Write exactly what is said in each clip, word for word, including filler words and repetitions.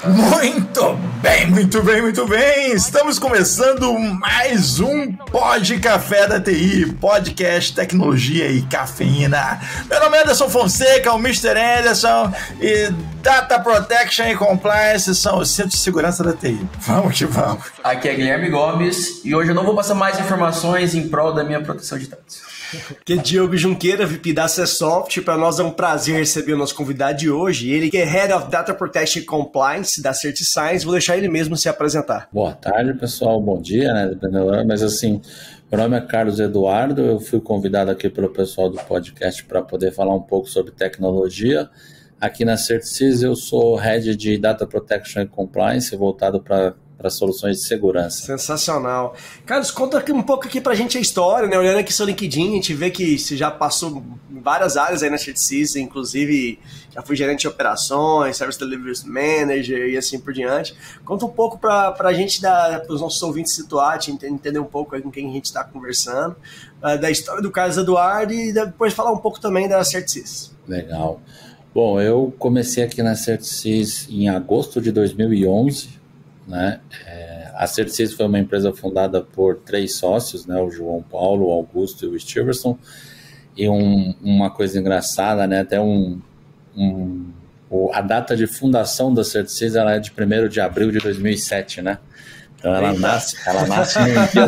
Muito bem, muito bem, muito bem. Estamos começando mais um Pod Café da T I, podcast, tecnologia e cafeína. Meu nome é Anderson Fonseca, o mister Anderson, e Data Protection e Compliance são os centros de segurança da T I. Vamos que vamos. Aqui é Guilherme Gomes e hoje eu não vou passar mais informações em prol da minha proteção de dados. Aqui é Diogo Junqueira, V P da Acessoft. Para nós é um prazer receber o nosso convidado de hoje. Ele que é Head of Data Protection and Compliance da CertiSigns. Vou deixar ele mesmo se apresentar. Boa tarde, pessoal. Bom dia, né? Dependendo, mas assim, meu nome é Carlos Eduardo. Eu fui convidado aqui pelo pessoal do podcast para poder falar um pouco sobre tecnologia. Aqui na CertiSys eu sou Head de Data Protection and Compliance, voltado para para soluções de segurança. Sensacional. Carlos, conta aqui um pouco aqui pra gente a história, né? Olhando aqui seu LinkedIn, a gente vê que você já passou em várias áreas aí na CertiSys, inclusive já foi gerente de operações, Service Delivery Manager e assim por diante. Conta um pouco pra, pra gente, para os nossos ouvintes situar, entender um pouco aí com quem a gente está conversando, uh, da história do Carlos Eduardo e depois falar um pouco também da CertiSys. Legal. Bom, eu comecei aqui na CertiSys em agosto de dois mil e onze, né? É, a CertiSys foi uma empresa fundada por três sócios, né? O João Paulo, o Augusto e o Steverson. E um, uma coisa engraçada, né? Até um, um, o, a data de fundação da CertiSys ela é de primeiro de abril de dois mil e sete, né? Então ela Eita. nasce, ela nasce num dia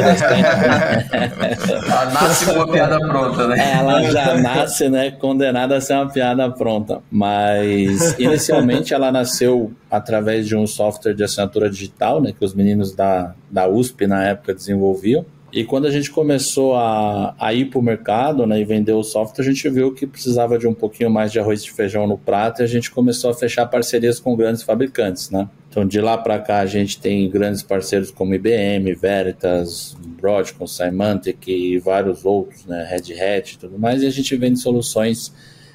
Ela nasce com uma piada pronta, né? Ela já nasce, né, condenada a ser uma piada pronta. Mas inicialmente ela nasceu através de um software de assinatura digital, né, que os meninos da, da U S P na época desenvolviam. E quando a gente começou a, a ir para o mercado, né, e vender o software, a gente viu que precisava de um pouquinho mais de arroz e feijão no prato e a gente começou a fechar parcerias com grandes fabricantes, né? Então, de lá para cá, a gente tem grandes parceiros como I B M, Veritas, Broadcom, Symantec e vários outros, né, Red Hat e tudo mais, e a gente vende soluções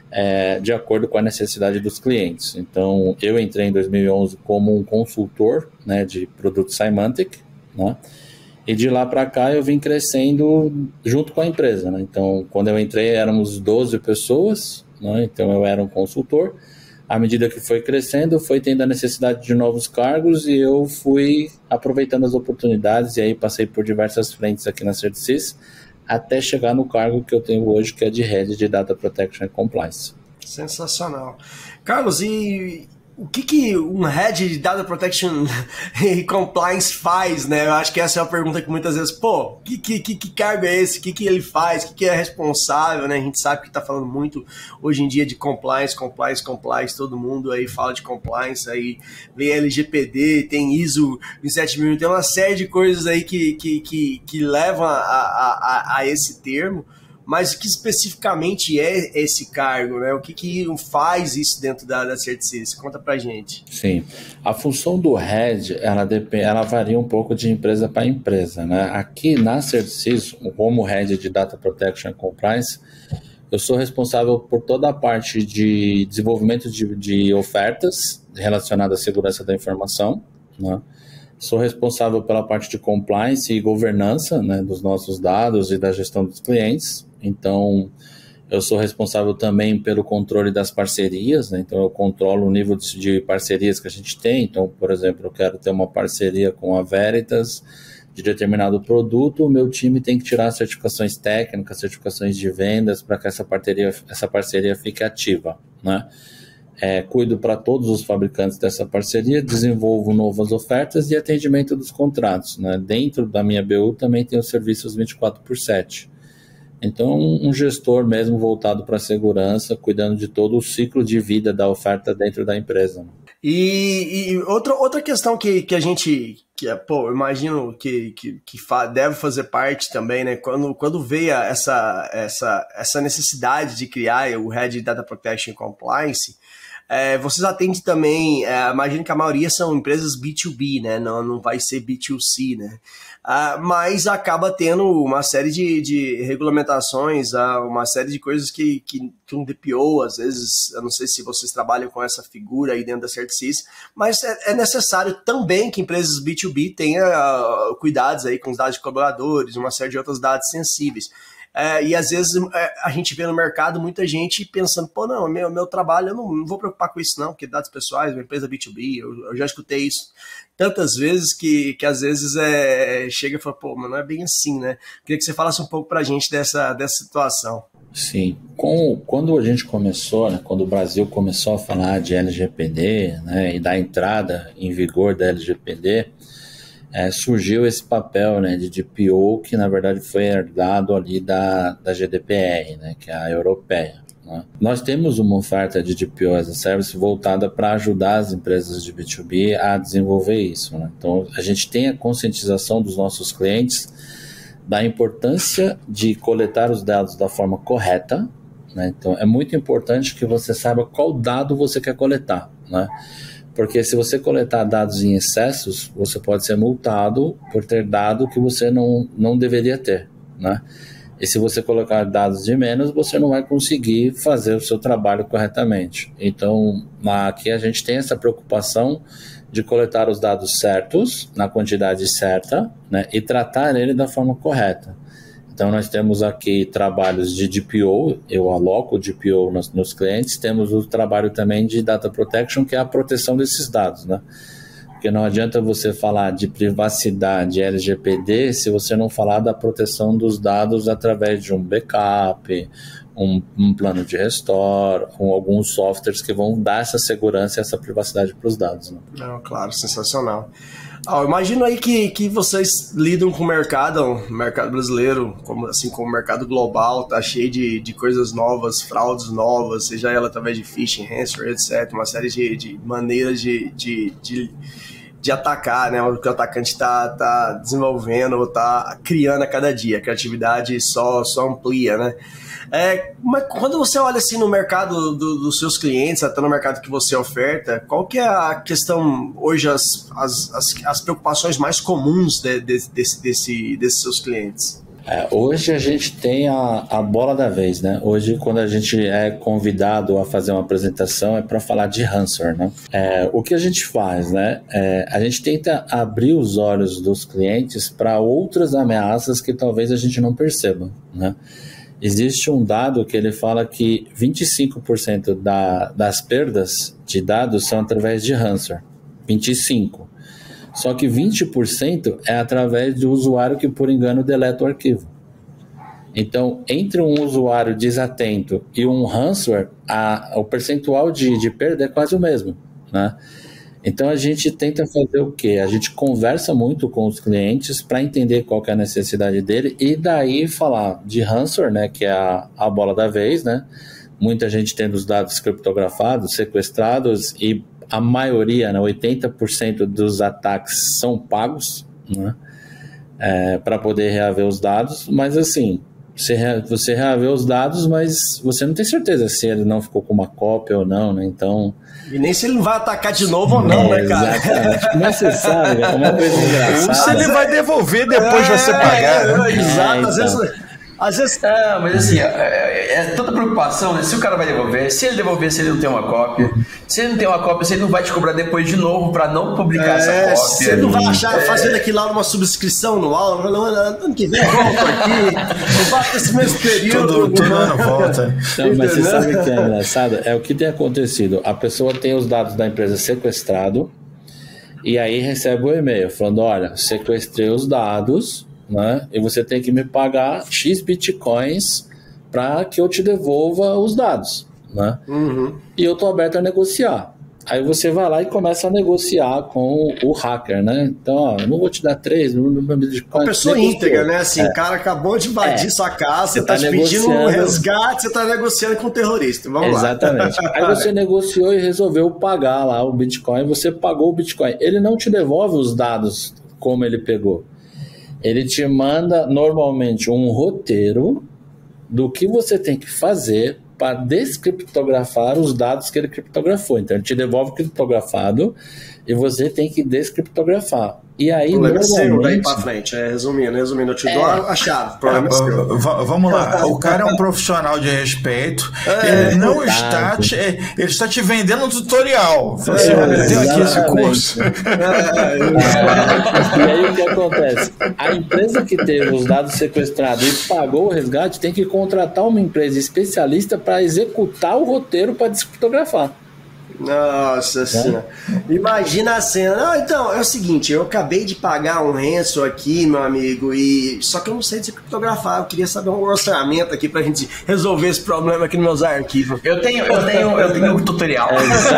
é, de acordo com a necessidade dos clientes. Então, eu entrei em dois mil e onze como um consultor, né, de produto Symantec, né? E de lá para cá eu vim crescendo junto com a empresa, né? Então, quando eu entrei éramos doze pessoas, né? Então eu era um consultor. À medida que foi crescendo, foi tendo a necessidade de novos cargos e eu fui aproveitando as oportunidades e aí passei por diversas frentes aqui na CertiSys até chegar no cargo que eu tenho hoje, que é de Head de Data Protection and Compliance. Sensacional. Carlos, e o que, que um Head de Data Protection e Compliance faz, né? Eu acho que essa é uma pergunta que muitas vezes, pô, que, que, que cargo é esse? O que, que ele faz? O que, que é responsável, né? A gente sabe que está falando muito hoje em dia de compliance, compliance, compliance, todo mundo aí fala de compliance, aí vem L G P D, tem I S O vinte e sete mil, tem uma série de coisas aí que, que, que, que levam a, a, a, a esse termo. Mas o que especificamente é esse cargo, né? O que, que faz isso dentro da, da CertiSys? Conta pra gente. Sim, a função do Head, ela, depend, ela varia um pouco de empresa para empresa, né? Aqui na CertiSys, como Head de Data Protection and Compliance, eu sou responsável por toda a parte de desenvolvimento de, de ofertas relacionadas à segurança da informação, né? Sou responsável pela parte de compliance e governança, né, dos nossos dados e da gestão dos clientes. Então, eu sou responsável também pelo controle das parcerias, né? Então eu controlo o nível de, de parcerias que a gente tem. Então, por exemplo, eu quero ter uma parceria com a Veritas de determinado produto, o meu time tem que tirar certificações técnicas, certificações de vendas para que essa parceria, essa parceria fique ativa, né? É, cuido para todos os fabricantes dessa parceria, desenvolvo novas ofertas e atendimento dos contratos, né? Dentro da minha B U também tem os serviços vinte e quatro por sete. Então, um gestor mesmo voltado para a segurança, cuidando de todo o ciclo de vida da oferta dentro da empresa. E, e outra, outra questão que, que a gente, que é, pô, eu imagino que, que, que fa, deve fazer parte também, né? Quando, quando veio essa, essa, essa necessidade de criar o Head Data Protection and Compliance, É, vocês atendem também, é, imagino que a maioria são empresas B dois B, né? Não, não vai ser B dois C, né? Ah, mas acaba tendo uma série de, de regulamentações, ah, uma série de coisas que, que, que um D P O, às vezes, eu não sei se vocês trabalham com essa figura aí dentro da CertiSys, mas é, é necessário também que empresas B dois B tenham uh, cuidados aí com os dados de colaboradores, uma série de outros dados sensíveis. É, e às vezes é, a gente vê no mercado muita gente pensando, pô, não, meu, meu trabalho, eu não, não vou preocupar com isso não, porque dados pessoais, uma empresa B dois B, eu, eu já escutei isso tantas vezes que, que às vezes é, chega e fala, pô, mas não é bem assim, né? Queria que você falasse um pouco pra gente dessa, dessa situação. Sim, Com, quando a gente começou, né, quando o Brasil começou a falar de L G P D, né, e da entrada em vigor da L G P D, é, surgiu esse papel, né, de D P O que na verdade foi herdado ali da, da G D P R, né, que é a europeia. Né? Nós temos uma oferta de D P O as a Service voltada para ajudar as empresas de B dois B a desenvolver isso. Né? Então a gente tem a conscientização dos nossos clientes da importância de coletar os dados da forma correta, né? Então é muito importante que você saiba qual dado você quer coletar, né? Porque se você coletar dados em excessos, você pode ser multado por ter dado que você não, não deveria ter, né? E se você colocar dados de menos, você não vai conseguir fazer o seu trabalho corretamente. Então, aqui a gente tem essa preocupação de coletar os dados certos, na quantidade certa, né, e tratar ele da forma correta. Então, nós temos aqui trabalhos de D P O, eu aloco o D P O nos, nos clientes, temos o trabalho também de Data Protection, que é a proteção desses dados, né? Porque não adianta você falar de privacidade L G P D se você não falar da proteção dos dados através de um backup, um, um plano de restore, com alguns softwares que vão dar essa segurança e essa privacidade para os dados. Né? Não, claro, sensacional. Ah, imagino aí que, que vocês lidam com o mercado, o mercado brasileiro, como, assim como o mercado global, tá cheio de, de coisas novas, fraudes novas, seja ela através de phishing, ransomware, etcétera, uma série de, de maneiras de, de, de, de atacar, né, o que o atacante está tá desenvolvendo, está criando a cada dia, a criatividade só, só amplia, né? É, mas quando você olha assim no mercado do, dos seus clientes, até no mercado que você oferta, qual que é a questão hoje, as, as, as, as preocupações mais comuns de, de, desse, desse, desses seus clientes? É, hoje a gente tem a, a bola da vez, né? Hoje, quando a gente é convidado a fazer uma apresentação, é para falar de ransomware, né? É, o que a gente faz, né? É, a gente tenta abrir os olhos dos clientes para outras ameaças que talvez a gente não perceba, né? Existe um dado que ele fala que vinte e cinco por cento da, das perdas de dados são através de ransomware. vinte e cinco por cento. Só que vinte por cento é através do usuário que, por engano, deleta o arquivo. Então, entre um usuário desatento e um ransomware, a, o percentual de, de perda é quase o mesmo, né? Então, a gente tenta fazer o quê? A gente conversa muito com os clientes para entender qual que é a necessidade dele e daí falar de ransomware, né, que é a, a bola da vez, né? Muita gente tendo os dados criptografados, sequestrados e a maioria, né, oitenta por cento dos ataques são pagos, né, é, para poder reaver os dados, mas assim, você, rea, você reaver os dados, mas você não tem certeza se ele não ficou com uma cópia ou não, né? Então... E nem se ele vai atacar de novo ou não, é, né, cara? Exatamente. Mas você sabe, é uma coisa engraçada. Ou se ele vai devolver depois de é, você pagar. É, né? é, exato, é, então. às vezes... Às vezes... É, mas assim, é, é toda preocupação, né? Se o cara vai devolver, se ele devolver, se ele não tem uma cópia, se ele não tem uma cópia, se ele não vai te cobrar depois de novo pra não publicar é, essa cópia. Você não vai achar, é. fazendo aqui lá uma subscrição no aula, ano que vem eu volto aqui, eu faço esse mesmo período. Todo, todo ano volta. Não, mas você sabe o que é engraçado? É o que tem acontecido. A pessoa tem os dados da empresa sequestrado e aí recebe o e-mail falando, olha, sequestrei os dados, né? E você tem que me pagar X bitcoins para que eu te devolva os dados, né? Uhum. E eu tô aberto a negociar. Aí você vai lá e começa a negociar com o hacker, né? Então, ó, eu não vou te dar três, não vou me Uma pessoa íntegra, né? Assim, é. O cara acabou de invadir é. sua casa, você tá, tá te pedindo um resgate, você tá negociando com o terrorista. Vamos Exatamente. lá. Aí você negociou e resolveu pagar lá o Bitcoin, você pagou o Bitcoin. Ele não te devolve os dados como ele pegou. Ele te manda normalmente um roteiro do que você tem que fazer para descriptografar os dados que ele criptografou. Então ele te devolve criptografado e você tem que descriptografar. E aí, o problema normalmente... é seu daí pra frente, é, resumindo, resumindo, eu te dou é. a chave, o problema é seu. V- vamos lá, o cara é um profissional de respeito, é, ele não está te, ele está te vendendo um tutorial. Fala assim, olha, eu tenho aqui esse curso. É, é, e aí o que acontece? A empresa que teve os dados sequestrados e pagou o resgate tem que contratar uma empresa especialista para executar o roteiro para descriptografar. Nossa senhora. Imagina a cena. Não, então, é o seguinte, eu acabei de pagar um ransom aqui, meu amigo, e só que eu não sei descriptografar. Eu queria saber um orçamento aqui pra gente resolver esse problema aqui nos meus arquivos. Eu tenho, eu tenho, eu tenho um tutorial.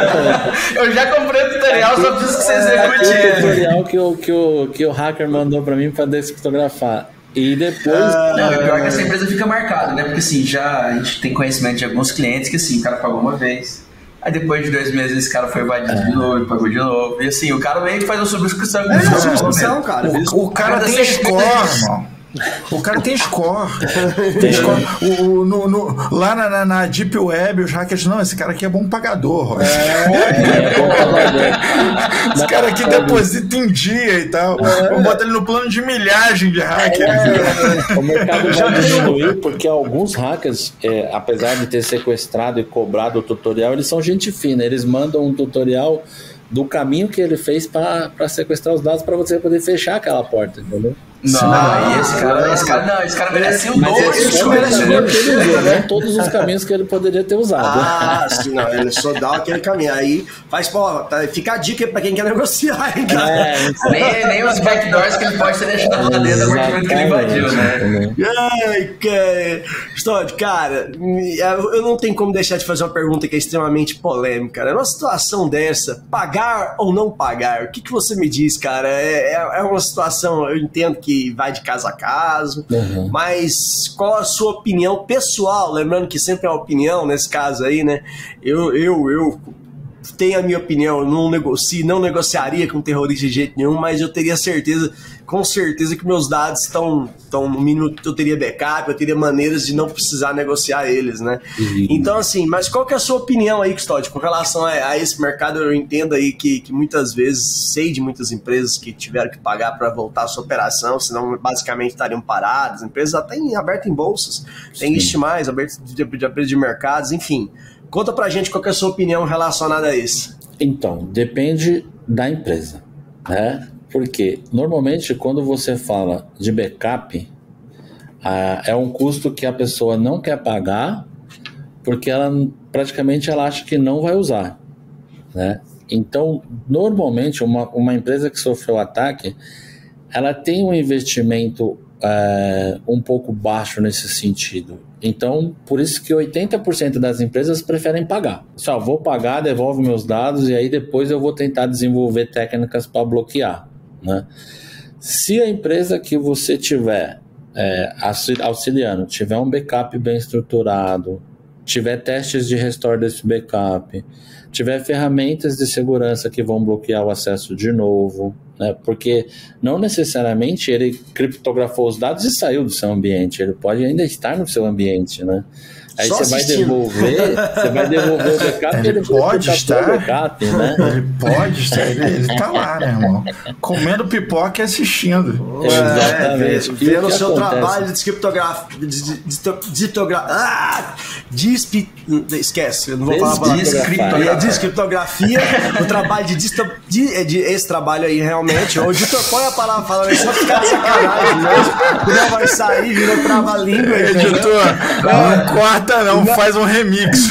É, eu já comprei o tutorial, só preciso que você execute é, ele. O tutorial que o, que, o, que o hacker mandou pra mim pra descriptografar. E depois... Ah, não, e pior que essa empresa fica marcada, né? Porque assim, já a gente tem conhecimento de alguns clientes que assim, o cara pagou uma vez. Aí depois de dois meses esse cara foi invadido é. de novo, pagou de novo. E assim, o cara meio que faz uma subscrição. É, é subscrição, cara. O, o cara tem score, irmão. O cara tem score. Tem score. O, o, no, no, lá na, na, na Deep Web, os hackers, não, esse cara aqui é bom pagador. É, é bom pagador. Esse cara aqui deposita em dia e tal. É. Vamos botar ele no plano de milhagem de hackers. É. O mercado já diminuiu porque alguns hackers, é, apesar de ter sequestrado e cobrado o tutorial, eles são gente fina. Eles mandam um tutorial do caminho que ele fez para sequestrar os dados para você poder fechar aquela porta, entendeu? Não, não, esse cara, esse cara, não, esse cara merecia um dois, esse merece um né? Todos os caminhos que ele poderia ter usado. Ah, sim, não, ele só dá aquele caminho. Aí faz, pô, tá, fica a dica pra quem quer negociar, hein, cara? É, nem, nem os backdoors que ele pode ter deixado lá dentro do apartamento que ele invadiu, né? Ai, cara. Stódio, cara, eu não tenho como deixar de fazer uma pergunta que é extremamente polêmica. Numa situação dessa, pagar ou não pagar, o que, que você me diz, cara? É, é uma situação, eu entendo que que vai de caso a caso, uhum. mas qual a sua opinião pessoal? Lembrando que sempre é uma opinião nesse caso aí, né? Eu, eu, eu tenho a minha opinião, eu não negocio, não negociaria com terrorista de jeito nenhum, mas eu teria certeza, com certeza que meus dados estão, estão no mínimo, eu teria backup, eu teria maneiras de não precisar negociar eles, né? Uhum. Então, assim, mas qual que é a sua opinião aí, Custódio, com relação a, a esse mercado? Eu entendo aí que, que muitas vezes, sei de muitas empresas que tiveram que pagar para voltar a sua operação, senão basicamente estariam paradas, empresas até em, abertas em bolsas, tem estimais, abertas de, de, de, de mercados, enfim. Conta pra gente qual que é a sua opinião relacionada a isso. Então, depende da empresa, né? Porque, normalmente, quando você fala de backup, ah, é um custo que a pessoa não quer pagar, porque ela praticamente ela acha que não vai usar, né? Então, normalmente, uma, uma empresa que sofreu ataque, ela tem um investimento é, um pouco baixo nesse sentido. Então, por isso que oitenta por cento das empresas preferem pagar. Só vou pagar, devolve meus dados e aí depois eu vou tentar desenvolver técnicas para bloquear, né? Se a empresa que você tiver é, auxiliando tiver um backup bem estruturado, tiver testes de restore desse backup, tiver ferramentas de segurança que vão bloquear o acesso de novo, né? Porque não necessariamente ele criptografou os dados e saiu do seu ambiente, ele pode ainda estar no seu ambiente, né? Aí você vai devolver, você vai devolver o backup, ele, ele pode estar, o backup, né? Ele pode estar, ele, ele tá lá, né, irmão? Comendo pipoca e assistindo. Oh, exatamente. É, vendo o seu acontece? Trabalho de descriptografia, de, de, de, de, de, ah, dispi, esquece, eu não vou falar descriptografia. Descriptografia, o trabalho de, disto, de, de esse trabalho aí realmente, o editor põe a palavra falando só ficar sacanagem mesmo, não vai sair, virou trava-língua. Editor, não corta não, não, faz um remix.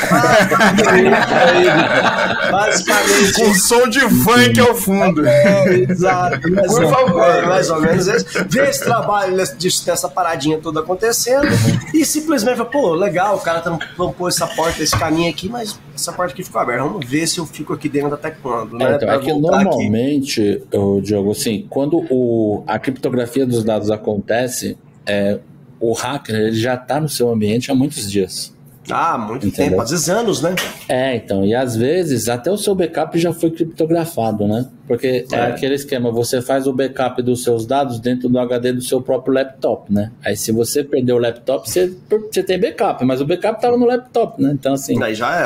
Basicamente. Com som de funk ao fundo. É, exato. Mas, por favor, é, mais ou menos esse. Vê esse trabalho, dessa paradinha toda acontecendo e simplesmente fala, pô, legal, o cara tampou essa porta, esse caminho aqui, mas essa porta aqui ficou aberta. Vamos ver se eu fico aqui dentro até quando, né? É, então, é que normalmente, eu, Diogo, assim, quando o, a criptografia dos dados acontece, é, o hacker ele já está no seu ambiente há muitos dias. Ah, muito Entendeu? tempo, às vezes anos, né? É, então, e às vezes até o seu backup já foi criptografado, né? Porque é, é aquele esquema, você faz o backup dos seus dados dentro do H D do seu próprio laptop, né? Aí se você perder o laptop, você, você tem backup, mas o backup estava no laptop, né? Então assim... Aí já era.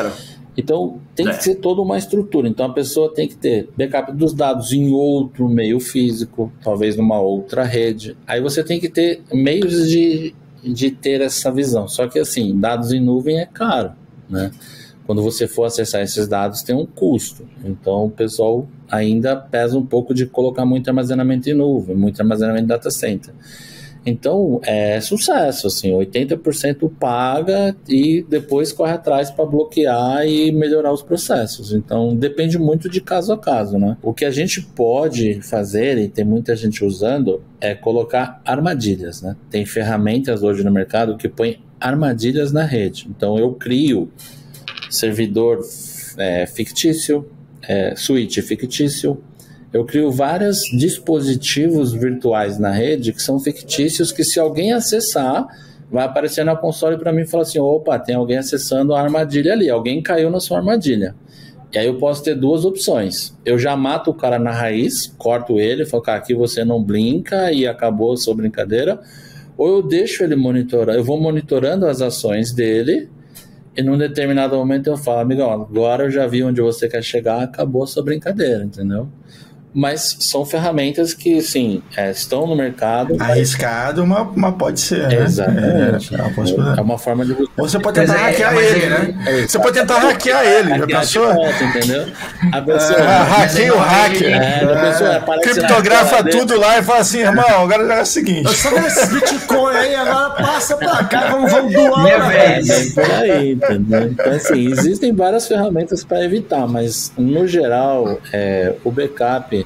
Então, tem que ser toda uma estrutura. Então, a pessoa tem que ter backup dos dados em outro meio físico, talvez numa outra rede. Aí você tem que ter meios de, de ter essa visão. Só que, assim, dados em nuvem é caro, né? Quando você for acessar esses dados, tem um custo. Então, o pessoal ainda pesa um pouco de colocar muito armazenamento em nuvem, muito armazenamento em data center. Então, é sucesso, assim, oitenta por cento paga e depois corre atrás para bloquear e melhorar os processos. Então, depende muito de caso a caso, né? O que a gente pode fazer, e tem muita gente usando, é colocar armadilhas, né? Tem ferramentas hoje no mercado que põem armadilhas na rede. Então, eu crio servidor é, fictício, é, switch fictício, eu crio vários dispositivos virtuais na rede que são fictícios, que se alguém acessar, vai aparecer na console para mim e falar assim, opa, tem alguém acessando a armadilha ali, alguém caiu na sua armadilha. E aí eu posso ter duas opções. Eu já mato o cara na raiz, corto ele, falo, cara, aqui você não brinca e acabou a sua brincadeira. Ou eu deixo ele monitorar, eu vou monitorando as ações dele e num determinado momento eu falo, amigão, agora eu já vi onde você quer chegar, acabou a sua brincadeira, entendeu? Mas são ferramentas que, sim, é, estão no mercado. Arriscado, mas, mas pode ser, né? Exatamente. É, é uma forma de... Ou você pode tentar é, hackear é, ele, né? É, você pode tentar hackear ele, já pensou? Ponto, entendeu? A pessoa... É, hackeia o hacker. É, a pessoa criptografa tudo lá e fala assim, irmão, agora é o seguinte. Eu só esse Bitcoin aí, agora passa pra cá, vamos, vamos doar. Minha vez. É por aí, entendeu? Então, assim, existem várias ferramentas para evitar, mas, no geral, é, o backup...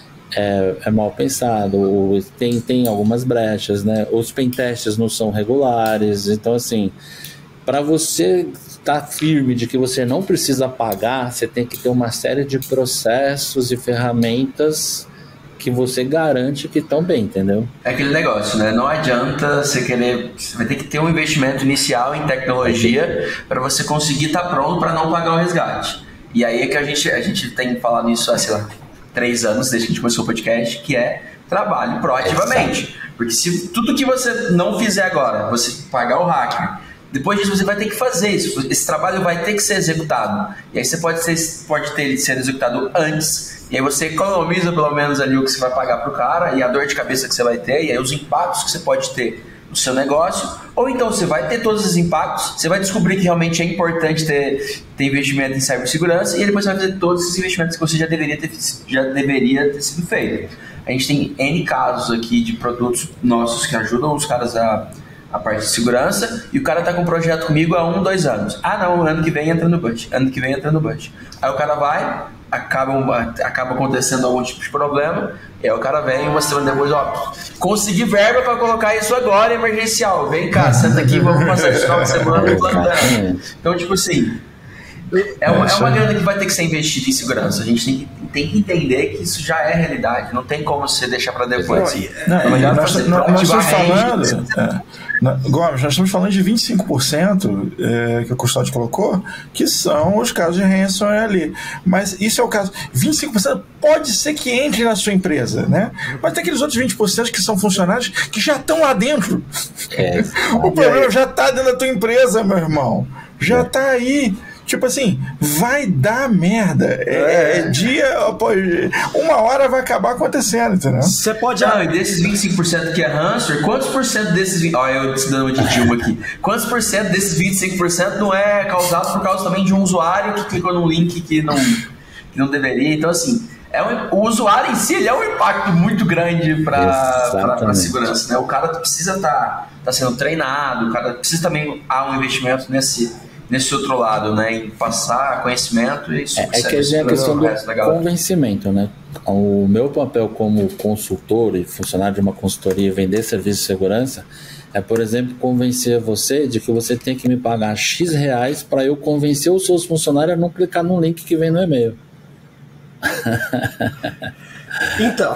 É, é mal pensado, tem, tem algumas brechas, né? Os pentests não são regulares, então assim, para você estar firme de que você não precisa pagar, você tem que ter uma série de processos e ferramentas que você garante que estão bem, entendeu? É aquele negócio, né? Não adianta você querer, você vai ter que ter um investimento inicial em tecnologia para você conseguir estar pronto para não pagar o resgate. E aí é que a gente, a gente tem falado isso há, sei lá, três anos, desde que a gente começou o podcast, que é trabalho proativamente. Exato. Porque se tudo que você não fizer agora, você pagar o hacker, depois disso você vai ter que fazer isso. Esse trabalho vai ter que ser executado. E aí você pode, ser, pode ter ele ser executado antes, e aí você economiza pelo menos ali o que você vai pagar pro cara, e a dor de cabeça que você vai ter, e aí os impactos que você pode ter no seu negócio, ou então você vai ter todos os impactos, você vai descobrir que realmente é importante ter, ter investimento em cibersegurança, e depois você vai fazer todos esses investimentos que você já deveria ter, já deveria ter sido feito. A gente tem N casos aqui de produtos nossos que ajudam os caras a, a parte de segurança, e o cara tá com um projeto comigo há um, dois anos. Ah não, ano que vem entra no budget, ano que vem entra no budget. Aí o cara vai, acaba, acaba acontecendo algum tipo de problema, e aí o cara vem uma semana depois, ó, consegui verba para colocar isso agora, emergencial, vem cá, senta aqui, vamos passar esse final de semana no plano dela. Então, tipo assim, é uma, é uma grana que vai ter que ser investida em segurança. A gente tem que, tem que entender que isso já é realidade, não tem como você deixar para depois. Não, não, não, nós, nós, nós estamos falando, é, não, Gomes, nós estamos falando de vinte e cinco por cento é, que o Custódio colocou, que são os casos de ransomware ali. Mas isso é o caso. vinte e cinco por cento pode ser que entre na sua empresa, né? Mas tem aqueles outros vinte por cento que são funcionários que já estão lá dentro. É, o problema já está dentro da tua empresa, meu irmão. Já está aí. Tipo assim, vai dar merda. É, é dia após uma hora vai acabar acontecendo, entendeu? Você pode. Não, e desses vinte e cinco por cento que é ransomware, quantos por cento desses. Olha, eu te dando de Dilma aqui. Quantos por cento desses vinte e cinco por cento não é causado por causa também de um usuário que clicou num link que não, que não deveria? Então, assim, é um, o usuário em si ele é um impacto muito grande para a segurança, né? O cara precisa estar tá, tá sendo treinado, o cara precisa também há um investimento nesse. nesse outro lado, né, em passar conhecimento e isso. É, é que é a questão do convencimento, né? O meu papel como consultor e funcionário de uma consultoria e vender serviço de segurança é, por exemplo, convencer você de que você tem que me pagar X reais para eu convencer os seus funcionários a não clicar no link que vem no e-mail. Então,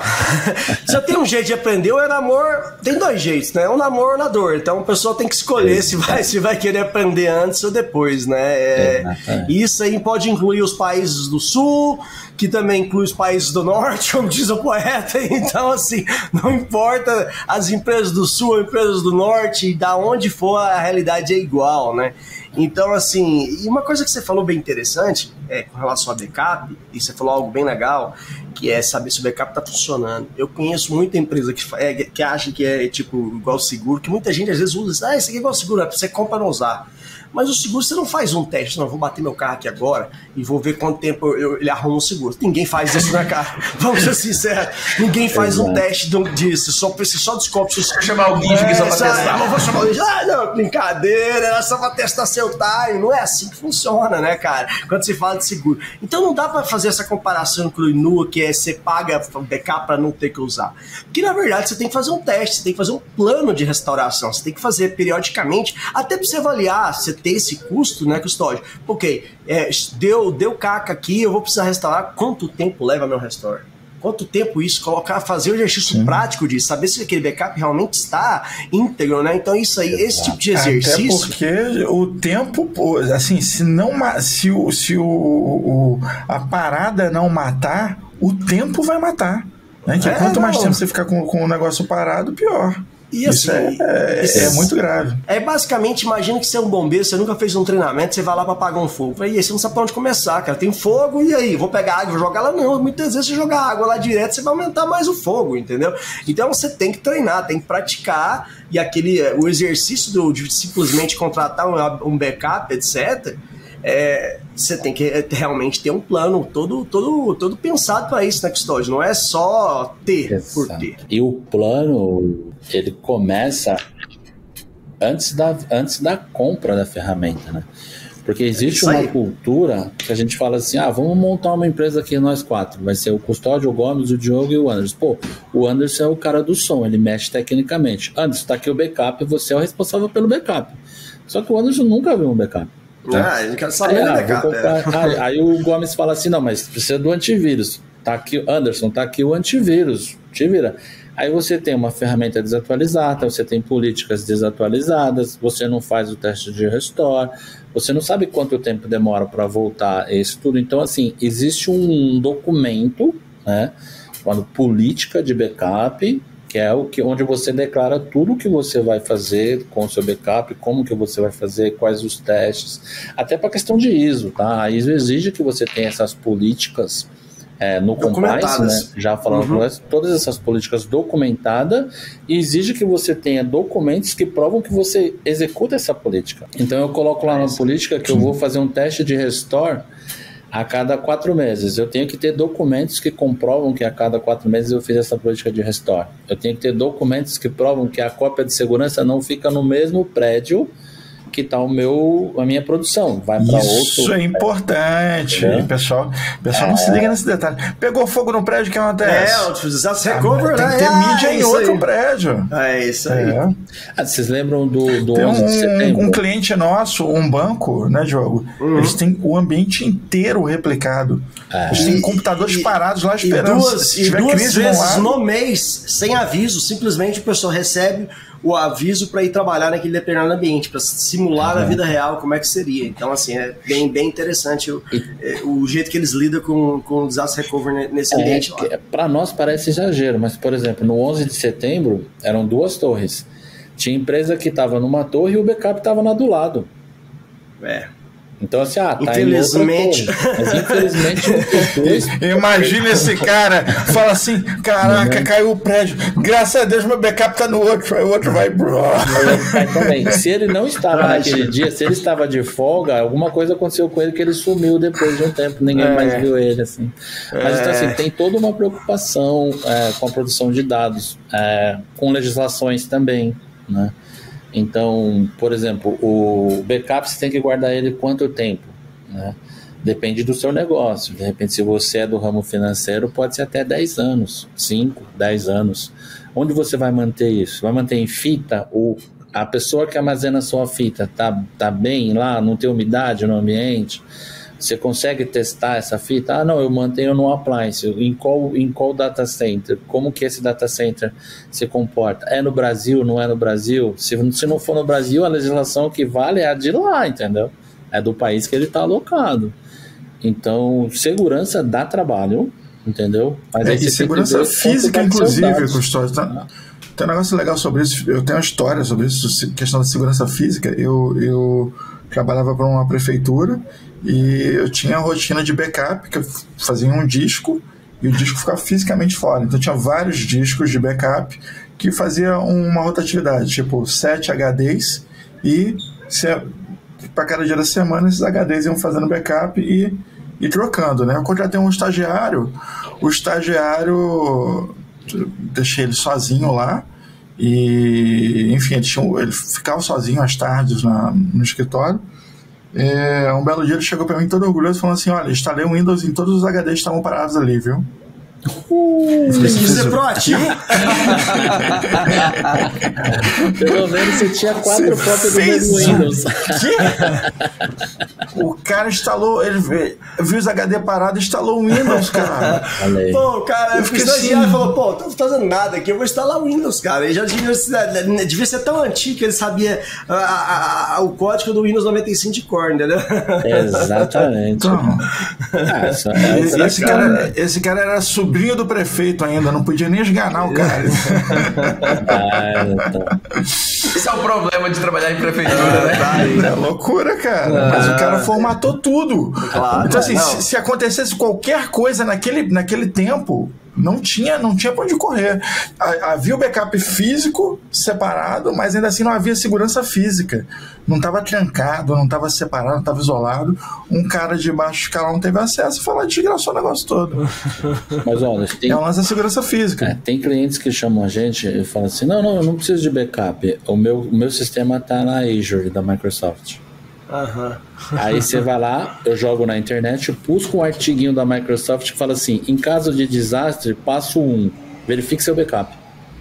já tem um jeito de aprender, o namoro tem dois jeitos, né? O namoro ou na dor. Então, a pessoa tem que escolher se vai, se vai querer aprender antes ou depois, né? É, isso aí pode incluir os países do sul, que também inclui os países do norte, como diz o poeta. Então, assim, não importa as empresas do sul ou empresas do norte, da onde for, a realidade é igual, né? Então, assim, e uma coisa que você falou bem interessante é com relação a backup, e você falou algo bem legal, que é saber se o backup está funcionando. Eu conheço muita empresa que, é, que acha que é tipo igual seguro, que muita gente às vezes usa, ah, isso aqui é igual seguro, você compra para não usar. Mas o seguro você não faz um teste, não, vou bater meu carro aqui agora e vou ver quanto tempo eu, eu, ele arruma um seguro. Ninguém faz isso na cara, vamos ser sinceros. Ninguém faz Exato. um teste disso, só, você só descobre se... Vou chamar o Guincho aqui só pra testar. Não vou chamar o Guincho, ah, não, brincadeira, era só pra testar seu time. Não é assim que funciona, né, cara? Quando se fala de seguro. Então não dá pra fazer essa comparação crua e nua, que é você paga backup pra não ter que usar. Porque, na verdade, você tem que fazer um teste, você tem que fazer um plano de restauração, você tem que fazer periodicamente, até pra você avaliar, você ter esse custo, né, custódio? Ok, é, deu, deu caca aqui, eu vou precisar restaurar, quanto tempo leva meu restore? Quanto tempo isso? Colocar, fazer o exercício Sim. prático disso, saber se aquele backup realmente está íntegro, né? Então isso aí, esse tipo de exercício... Até porque o tempo, assim, se não se, o, se o, o, a parada não matar, o tempo vai matar, né? Que é, quanto não. mais tempo você ficar com, com o negócio parado, pior. E assim, isso é, é, isso é muito grave. É basicamente, imagina que você é um bombeiro, você nunca fez um treinamento, você vai lá pra apagar um fogo. E aí você não sabe pra onde começar, cara. Tem fogo, e aí? Vou pegar água, vou jogar lá? Não. Muitas vezes você jogar água lá direto, você vai aumentar mais o fogo, entendeu? Então você tem que treinar, tem que praticar, e aquele, o exercício do, de simplesmente contratar um, um backup, etcétera, é, você tem que realmente ter um plano todo, todo, todo pensado para isso, né, Custódio? Não é só ter Exato. por ter. E o plano, ele começa antes da, antes da compra da ferramenta, né? Porque existe é uma cultura que a gente fala assim, ah, vamos montar uma empresa aqui, nós quatro. Vai ser o Custódio, o Gomes, o Diogo e o Anderson. Pô, o Anderson é o cara do som, ele mexe tecnicamente. Anderson, tá aqui o backup, você é o responsável pelo backup. Só que o Anderson nunca viu um backup. Ah, ele não quer saber aí, ah, backup. Comprar, aí, aí o Gomes fala assim, não, mas precisa do antivírus. Tá aqui, Anderson, tá aqui o antivírus, te vira. Aí você tem uma ferramenta desatualizada, você tem políticas desatualizadas, você não faz o teste de restore, você não sabe quanto tempo demora para voltar isso tudo. Então, assim, existe um documento, né, chamado política de backup, que é o que, onde você declara tudo o que você vai fazer com o seu backup, como que você vai fazer, quais os testes, até para a questão de I S O, tá? A I S O exige que você tenha essas políticas é, no compliance, né? Já falando uhum. todas essas políticas documentadas, e exige que você tenha documentos que provam que você executa essa política. Então eu coloco lá na política que eu vou fazer um teste de restore a cada quatro meses. Eu tenho que ter documentos que comprovam que a cada quatro meses eu fiz essa política de restore. Eu tenho que ter documentos que provam que a cópia de segurança não fica no mesmo prédio que está o meu, a minha produção. Vai para outro. Isso é importante. É. Pessoal, pessoal é. não se liga nesse detalhe. Pegou fogo no prédio, o que acontece? É, o desastre recover, tem né? que ter ah, mídia em outro aí. prédio. É isso aí. É. Ah, vocês lembram do, do tem onze de setembro? Um, um cliente nosso, um banco, né, Diogo? Uhum. Eles têm o ambiente inteiro replicado. É. Eles têm computadores e, parados lá esperando. E duas, se tiver duas crise vezes no mês, sem aviso, simplesmente o pessoal recebe o aviso para ir trabalhar naquele determinado ambiente, para simular uhum. na vida real como é que seria. Então, assim, é bem, bem interessante o, e, o jeito que eles lidam com, com o disaster recovery nesse é, ambiente. Para nós parece exagero, mas, por exemplo, no onze de setembro eram duas torres. Tinha empresa que estava numa torre e o backup estava na do lado. É. Então, assim, ah, tá infelizmente. Em mas infelizmente imagina esse cara fala assim, caraca, caiu o prédio, graças a Deus meu backup tá no outro, aí o outro vai também. Se ele não estava naquele dia, se ele estava de folga, alguma coisa aconteceu com ele que ele sumiu depois de um tempo, ninguém é. mais viu ele, assim. Mas é. então, assim, tem toda uma preocupação é, com a produção de dados, é, com legislações também, né? Então, por exemplo, o backup você tem que guardar ele quanto tempo, né? Depende do seu negócio. De repente, se você é do ramo financeiro, pode ser até dez anos, cinco, dez anos. Onde você vai manter isso? Vai manter em fita? Ou a pessoa que armazena a sua fita tá, tá bem lá, não tem umidade no ambiente? Você consegue testar essa fita? Ah, não, eu mantenho no appliance. Em qual, em qual data center? Como que esse data center se comporta? É no Brasil? Não é no Brasil? Se, se não for no Brasil, a legislação que vale é a de lá, entendeu? É do país que ele está alocado. Então, segurança dá trabalho, entendeu? Mas é, aí e você segurança tem que ver física, inclusive, Custódio. Tá? Ah. Tem um negócio legal sobre isso. Eu tenho uma história sobre isso, questão de segurança física. Eu, eu trabalhava para uma prefeitura e eu tinha a rotina de backup, que eu fazia um disco e o disco ficava fisicamente fora. Então tinha vários discos de backup que fazia uma rotatividade, tipo sete H Ds, e para cada dia da semana esses H Ds iam fazendo backup e, e trocando, né? Eu contratei um estagiário, o estagiário deixei ele sozinho lá e, enfim, ele, tinha, ele ficava sozinho às tardes na, no escritório. É, um belo dia ele chegou pra mim todo orgulhoso falando assim: olha, instalei o Windows em todos os H Ds que estavam parados ali, viu? Uh, tem que ser proativo. Pelo menos você tinha quatro você cópias do mesmo Windows. O cara instalou, ele viu os H D parados e instalou o Windows, cara. Falei. Pô, cara, eu fiquei estagiário e falou: pô, não tô fazendo nada aqui, eu vou instalar o Windows, cara. Ele já devia, devia ser tão antigo que ele sabia a, a, a, o código do Windows noventa e cinco de core, entendeu? Exatamente. Então, ah, essa, essa esse, cara, esse cara era sobrinho do prefeito ainda, não podia nem esganar o cara. Ah, então. Esse é o problema de trabalhar em prefeitura, ah, né? É loucura, cara. Ah, Mas o cara formatou tudo. Claro, então, assim, se, se acontecesse qualquer coisa naquele, naquele tempo, não tinha, não tinha pra onde correr. Havia o backup físico separado, mas ainda assim não havia segurança física. Não estava trancado, não estava separado, não estava isolado. Um cara de baixo escalão teve acesso e falou: desgraçou o negócio todo. Mas olha, tem, é um lance da segurança física. É, tem clientes que chamam a gente e falam assim: não, não, eu não preciso de backup. O meu, o meu sistema está na Azure da Microsoft. Uhum. Aí você vai lá, eu jogo na internet, eu busco um artiguinho da Microsoft que fala assim: em caso de desastre, passo um, verifique seu backup.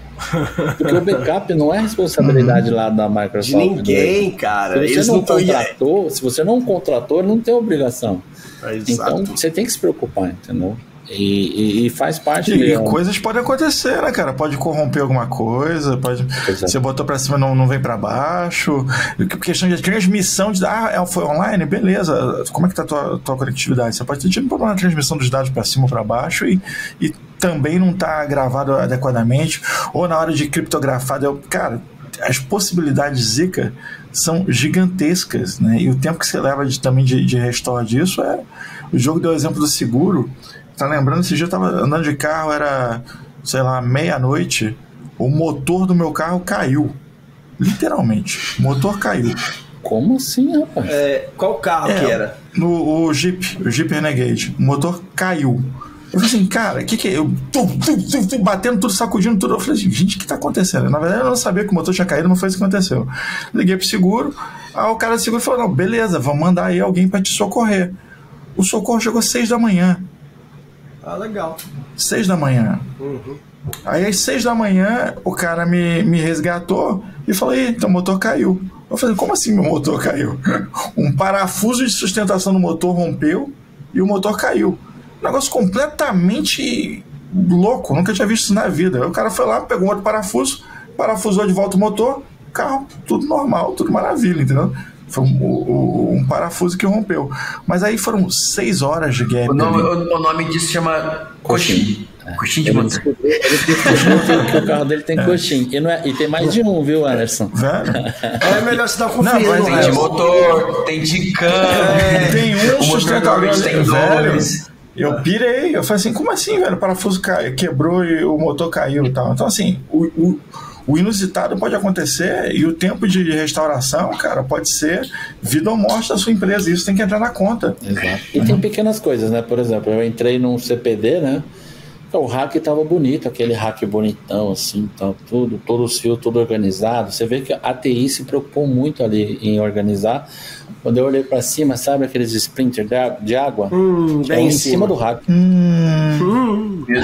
Porque o backup não é responsabilidade lá da Microsoft. De ninguém, cara. Se você Eles não, não contratou, tão... se você não contratou, ele não tem obrigação. É, então você tem que se preocupar, entendeu? E, e, e faz parte E, mesmo. e coisas podem acontecer, né, cara? Pode corromper alguma coisa, pode. Exato. Você botou pra cima, não, não vem pra baixo. Questão de transmissão de dados. Ah, foi online? Beleza. Como é que tá a tua, tua conectividade? Você pode ter tido um problema na transmissão dos dados pra cima ou pra baixo e, e também não tá gravado adequadamente. Ou na hora de criptografar, deu... cara, as possibilidades Zika são gigantescas, né? E o tempo que você leva de, também de, de restore disso é. O jogo deu o exemplo do seguro. Tá lembrando, esse dia eu tava andando de carro, era, sei lá, meia-noite, o motor do meu carro caiu. Literalmente. O motor caiu. Como assim, rapaz? É, qual carro é, que era? No, o Jeep, o Jeep Renegade. O motor caiu. Eu falei assim, cara, o que que é? Eu tum, tum, tum, tum, batendo tudo, sacudindo tudo. Eu falei assim, gente, o que tá acontecendo? Na verdade, eu não sabia que o motor tinha caído, não foi isso que aconteceu. Liguei pro seguro, aí o cara do seguro falou: não, beleza, vamos mandar aí alguém pra te socorrer. O socorro chegou às seis da manhã. Ah, legal. Seis da manhã. Uhum. Aí às seis da manhã o cara me, me resgatou e falou: eita, então o motor caiu. Eu falei: como assim meu motor caiu? Um parafuso de sustentação do motor rompeu e o motor caiu. Um negócio completamente louco, nunca tinha visto isso na vida. Aí o cara foi lá, pegou outro parafuso, parafusou de volta o motor, carro, tudo normal, tudo maravilha, entendeu? Foi um, um, um parafuso que rompeu. Mas aí foram seis horas de gap. O nome, o, o nome disso chama coxim. É. Coxim de ele motor. Ele descobriu que o carro dele tem é. coxim. E, não é, e tem mais de um, viu, Anderson? Velho. É melhor você dar uma conferida. Tem de motor, tem de câmbio. É, tem um sustentador, tem dois. Eu pirei, eu falei assim, como assim, velho? O parafuso cai, quebrou e o motor caiu e tal. Então, assim, o, o, o inusitado pode acontecer e o tempo de restauração, cara, pode ser vida ou morte da sua empresa. Isso tem que entrar na conta. Exato. E uhum. tem pequenas coisas, né? Por exemplo, eu entrei num C P D, né? O rack tava bonito, aquele rack bonitão, assim, tá, tudo, todos os fios, tudo organizado. Você vê que a T I se preocupou muito ali em organizar. Quando eu olhei pra cima, sabe aqueles splinters de água? Hum, tinha um em cima do rack. Hum. Meu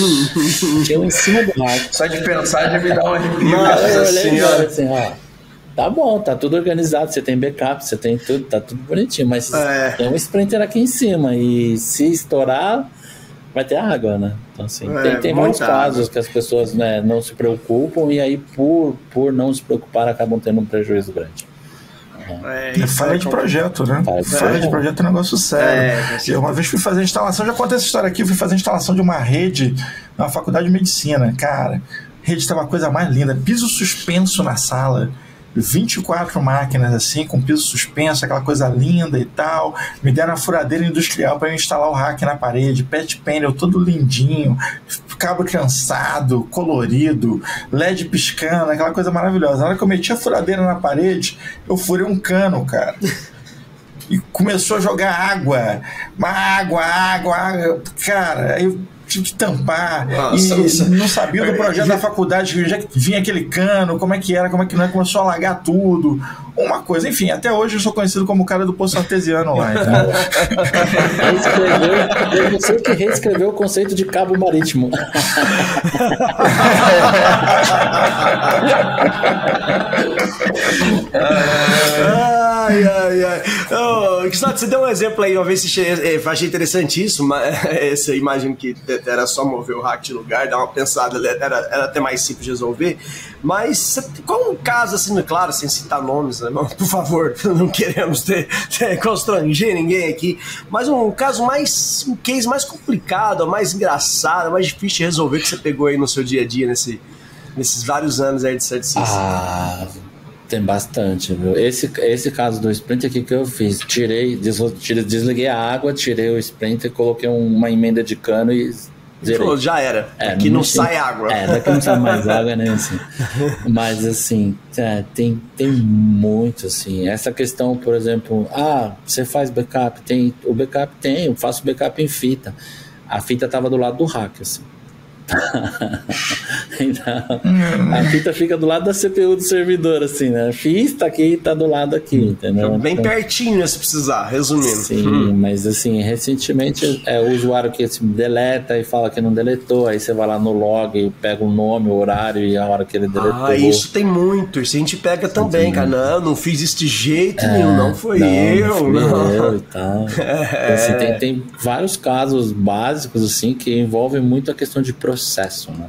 Deus. Tinha um em cima do rack. Só de pensar já me dá um arrepio. Nossa, eu olhei e olhei assim, ó. tá bom, tá tudo organizado, você tem backup, você tem tudo, tá tudo bonitinho, mas é. tem um sprinter aqui em cima e se estourar, vai ter água, né? Então, assim, é, tem, tem vários casos água. que as pessoas, né, não se preocupam e aí, por, por não se preocupar, acabam tendo um prejuízo grande. É, é falha de projeto, né? Falha de, falha de projeto é um negócio sério. É, eu uma vez fui fazer instalação, já contei essa história aqui, fui fazer instalação de uma rede na faculdade de medicina. Cara, a rede estava uma coisa mais linda, piso suspenso na sala, vinte e quatro máquinas assim, com piso suspenso, aquela coisa linda e tal. Me deram uma furadeira industrial para eu instalar o rack na parede, patch panel todo lindinho, cabo trançado, colorido, L E D piscando, aquela coisa maravilhosa. Na hora que eu meti a furadeira na parede, eu furei um cano, cara. E começou a jogar água, água, água, água. Cara, aí eu tive que tampar. Nossa, e nossa. Não sabia do projeto da faculdade, já que vinha aquele cano, como é que era, como é que não é, começou a alagar tudo. Uma coisa, enfim, até hoje eu sou conhecido como o cara do poço artesiano lá. Então. Reescreveu, você que reescreveu o conceito de cabo marítimo. Ai, ai, ai. Oh, Custódio, você deu um exemplo aí, uma vez eu achei interessante isso, mas essa imagem que era só mover o rack de lugar, dar uma pensada, era, era até mais simples de resolver. Mas qual um caso, assim, claro, sem citar nomes, né? Por favor, não queremos ter, ter, constranger ninguém aqui, mas um caso mais, um case mais complicado, mais engraçado, mais difícil de resolver que você pegou aí no seu dia a dia, nesse, nesses vários anos aí de certificação. Ah, tem bastante, viu? Esse, esse caso do Sprinter aqui que eu fiz, tirei, des, desliguei a água, tirei o Sprinter, coloquei uma emenda de cano e Falou, já era, é, daqui não, não sai água. É, daqui não sai mais água, né? Assim. Mas assim, é, tem, tem muito, assim. Essa questão, por exemplo, ah, você faz backup? Tem, o backup tem, eu faço backup em fita. A fita estava do lado do rack, assim. Então, a fita fica do lado da C P U do servidor, assim, né? A fita aqui tá do lado aqui, entendeu? Bem então, pertinho, se precisar, resumindo. Sim, hum. mas assim, recentemente é o usuário que assim, deleta e fala que não deletou, aí você vai lá no log e pega o nome, o horário e a hora que ele deletou. Ah, isso tem muito, isso a gente pega também, cara. Não, não fiz isso de jeito é, nenhum, não foi não, eu, não. Fui não. eu e tal. É. Então, assim, tem, tem vários casos básicos, assim, que envolvem muito a questão de processo, né?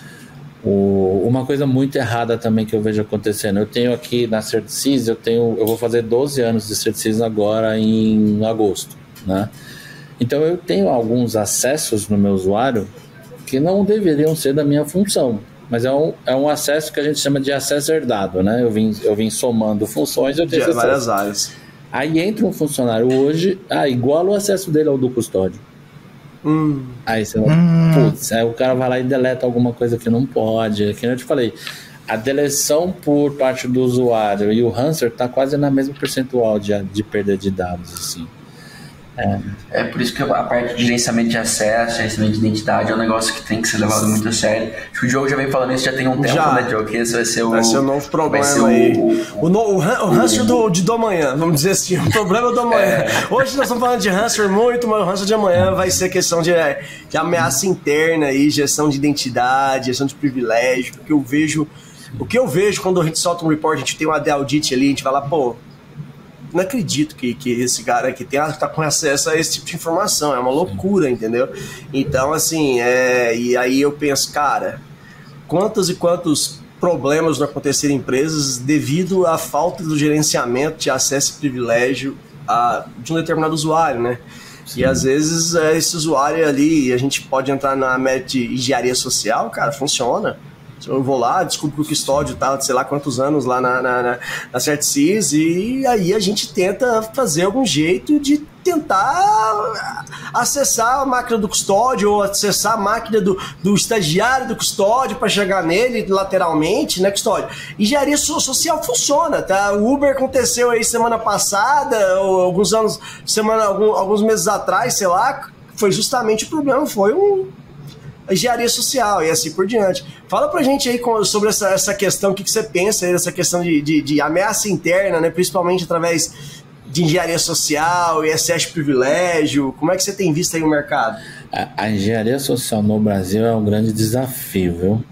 O, uma coisa muito errada também que eu vejo acontecendo, eu tenho aqui na CertSys, eu tenho, eu vou fazer doze anos de CertSys agora em agosto, né? Então eu tenho alguns acessos no meu usuário que não deveriam ser da minha função, mas é um, é um acesso que a gente chama de acesso herdado, né? Eu vim, eu vim somando funções e eu tenho de várias áreas. Aí entra um funcionário hoje, ah, igual o acesso dele ao do custódio. Hum. Aí você vai, hum. putz, aí o cara vai lá e deleta alguma coisa que não pode. Que eu te falei, a deleção por parte do usuário e o Rancer tá quase na mesma percentual de, de perda de dados, assim. É. é por isso que a parte de gerenciamento de acesso, gerenciamento de identidade é um negócio que tem que ser levado muito a sério. Acho que o Diogo já vem falando isso, já tem um tempo, já, né, Diogo? Que esse vai ser o... Vai ser o novo problema aí. O, o, o, o, o Rancer do, de do amanhã, vamos dizer assim, o problema do amanhã. É. Hoje nós estamos falando de Rancer muito, mas o Rancer de amanhã vai ser questão de, de ameaça interna aí, gestão de identidade, gestão de privilégio, porque eu vejo... O que eu vejo quando a gente solta um report, a gente tem uma A D Audit ali, a gente vai lá, pô, não acredito que, que esse cara aqui tem, tá com acesso a esse tipo de informação, é uma loucura, entendeu? Então, assim, é, e aí eu penso, cara, quantos e quantos problemas não aconteceram em empresas devido à falta do gerenciamento de acesso e privilégio a, de um determinado usuário, né? Sim. E às vezes esse usuário ali, a gente pode entrar na média de engenharia social, cara, funciona. Eu vou lá, desculpa que o custódio tá, sei lá quantos anos lá na, na, na, na CertSys, e aí a gente tenta fazer algum jeito de tentar acessar a máquina do custódio ou acessar a máquina do, do estagiário do custódio para chegar nele lateralmente, né, custódio? Engenharia social funciona, tá? O Uber aconteceu aí semana passada, ou alguns anos, semana, algum, alguns meses atrás, sei lá, foi justamente o problema, foi um engenharia social e assim por diante. Fala pra gente aí sobre essa, essa questão, o que, que você pensa aí dessa questão de, de, de ameaça interna, né, principalmente através de engenharia social e excesso de privilégio. Como é que você tem visto aí o mercado? A, a engenharia social no Brasil é um grande desafio, viu?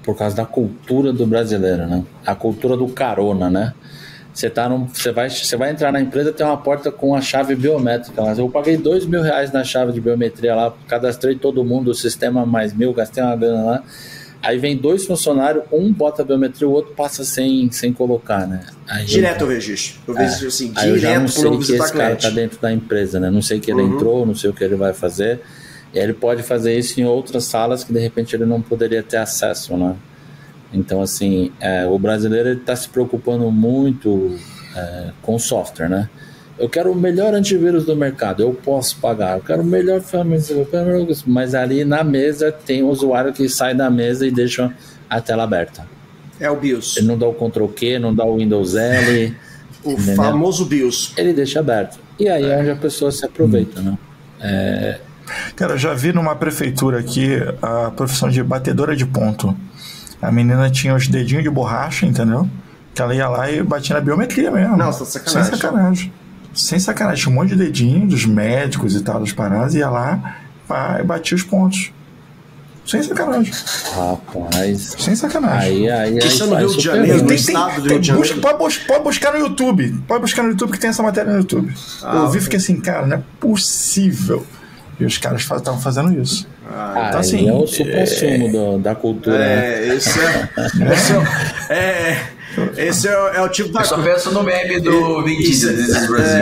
por causa da cultura do brasileiro, né? A cultura do carona, né? Você, tá num, você, vai, você vai entrar na empresa, tem uma porta com a chave biométrica. Mas eu paguei dois mil reais na chave de biometria lá, cadastrei todo mundo, o sistema mais mil, gastei uma grana lá. Aí vem dois funcionários, um bota a biometria, o outro passa sem, sem colocar, né? Aí direto eu, o registro. Eu vejo é, assim, aí direto. Eu já não sei que esse cara tá dentro da empresa, né? Não sei que ele uhum. entrou, não sei o que ele vai fazer. E aí ele pode fazer isso em outras salas que de repente ele não poderia ter acesso, né? Então, assim, é, o brasileiro está se preocupando muito é, com software, né? Eu quero o melhor antivírus do mercado, eu posso pagar, eu quero o melhor ferramenta, mas ali na mesa tem um usuário que sai da mesa e deixa a tela aberta. É o BIOS. Ele não dá o control Q, não dá o Windows L. O entendeu? Famoso BIOS. Ele deixa aberto. E aí é onde a pessoa se aproveita, hum. né? É... Cara, eu já vi numa prefeitura aqui a profissão de batedora de ponto. A menina tinha os dedinhos de borracha, entendeu? Que ela ia lá e batia na biometria mesmo. Não, tá sacanagem. Sem sacanagem. Sem sacanagem. Tinha um monte de dedinho dos médicos e tal, dos paradas, ia lá e batia os pontos. Sem sacanagem. Rapaz. Sem sacanagem. Aí, aí, Isso aí, é no Rio de Janeiro, no tem, estado tem, do Rio de Janeiro. Busca, pode, buscar, pode buscar no YouTube. Pode buscar no YouTube que tem essa matéria no YouTube. Ah, eu vi e fiquei assim, cara, não é possível. E os caras estavam fazendo isso. Ah, então, assim, é o supra-sumo é... da cultura. É, né? esse é. esse é, é Esse é, é o tipo da. Eu só penso no meme do Vin Diesel, This is Brazil.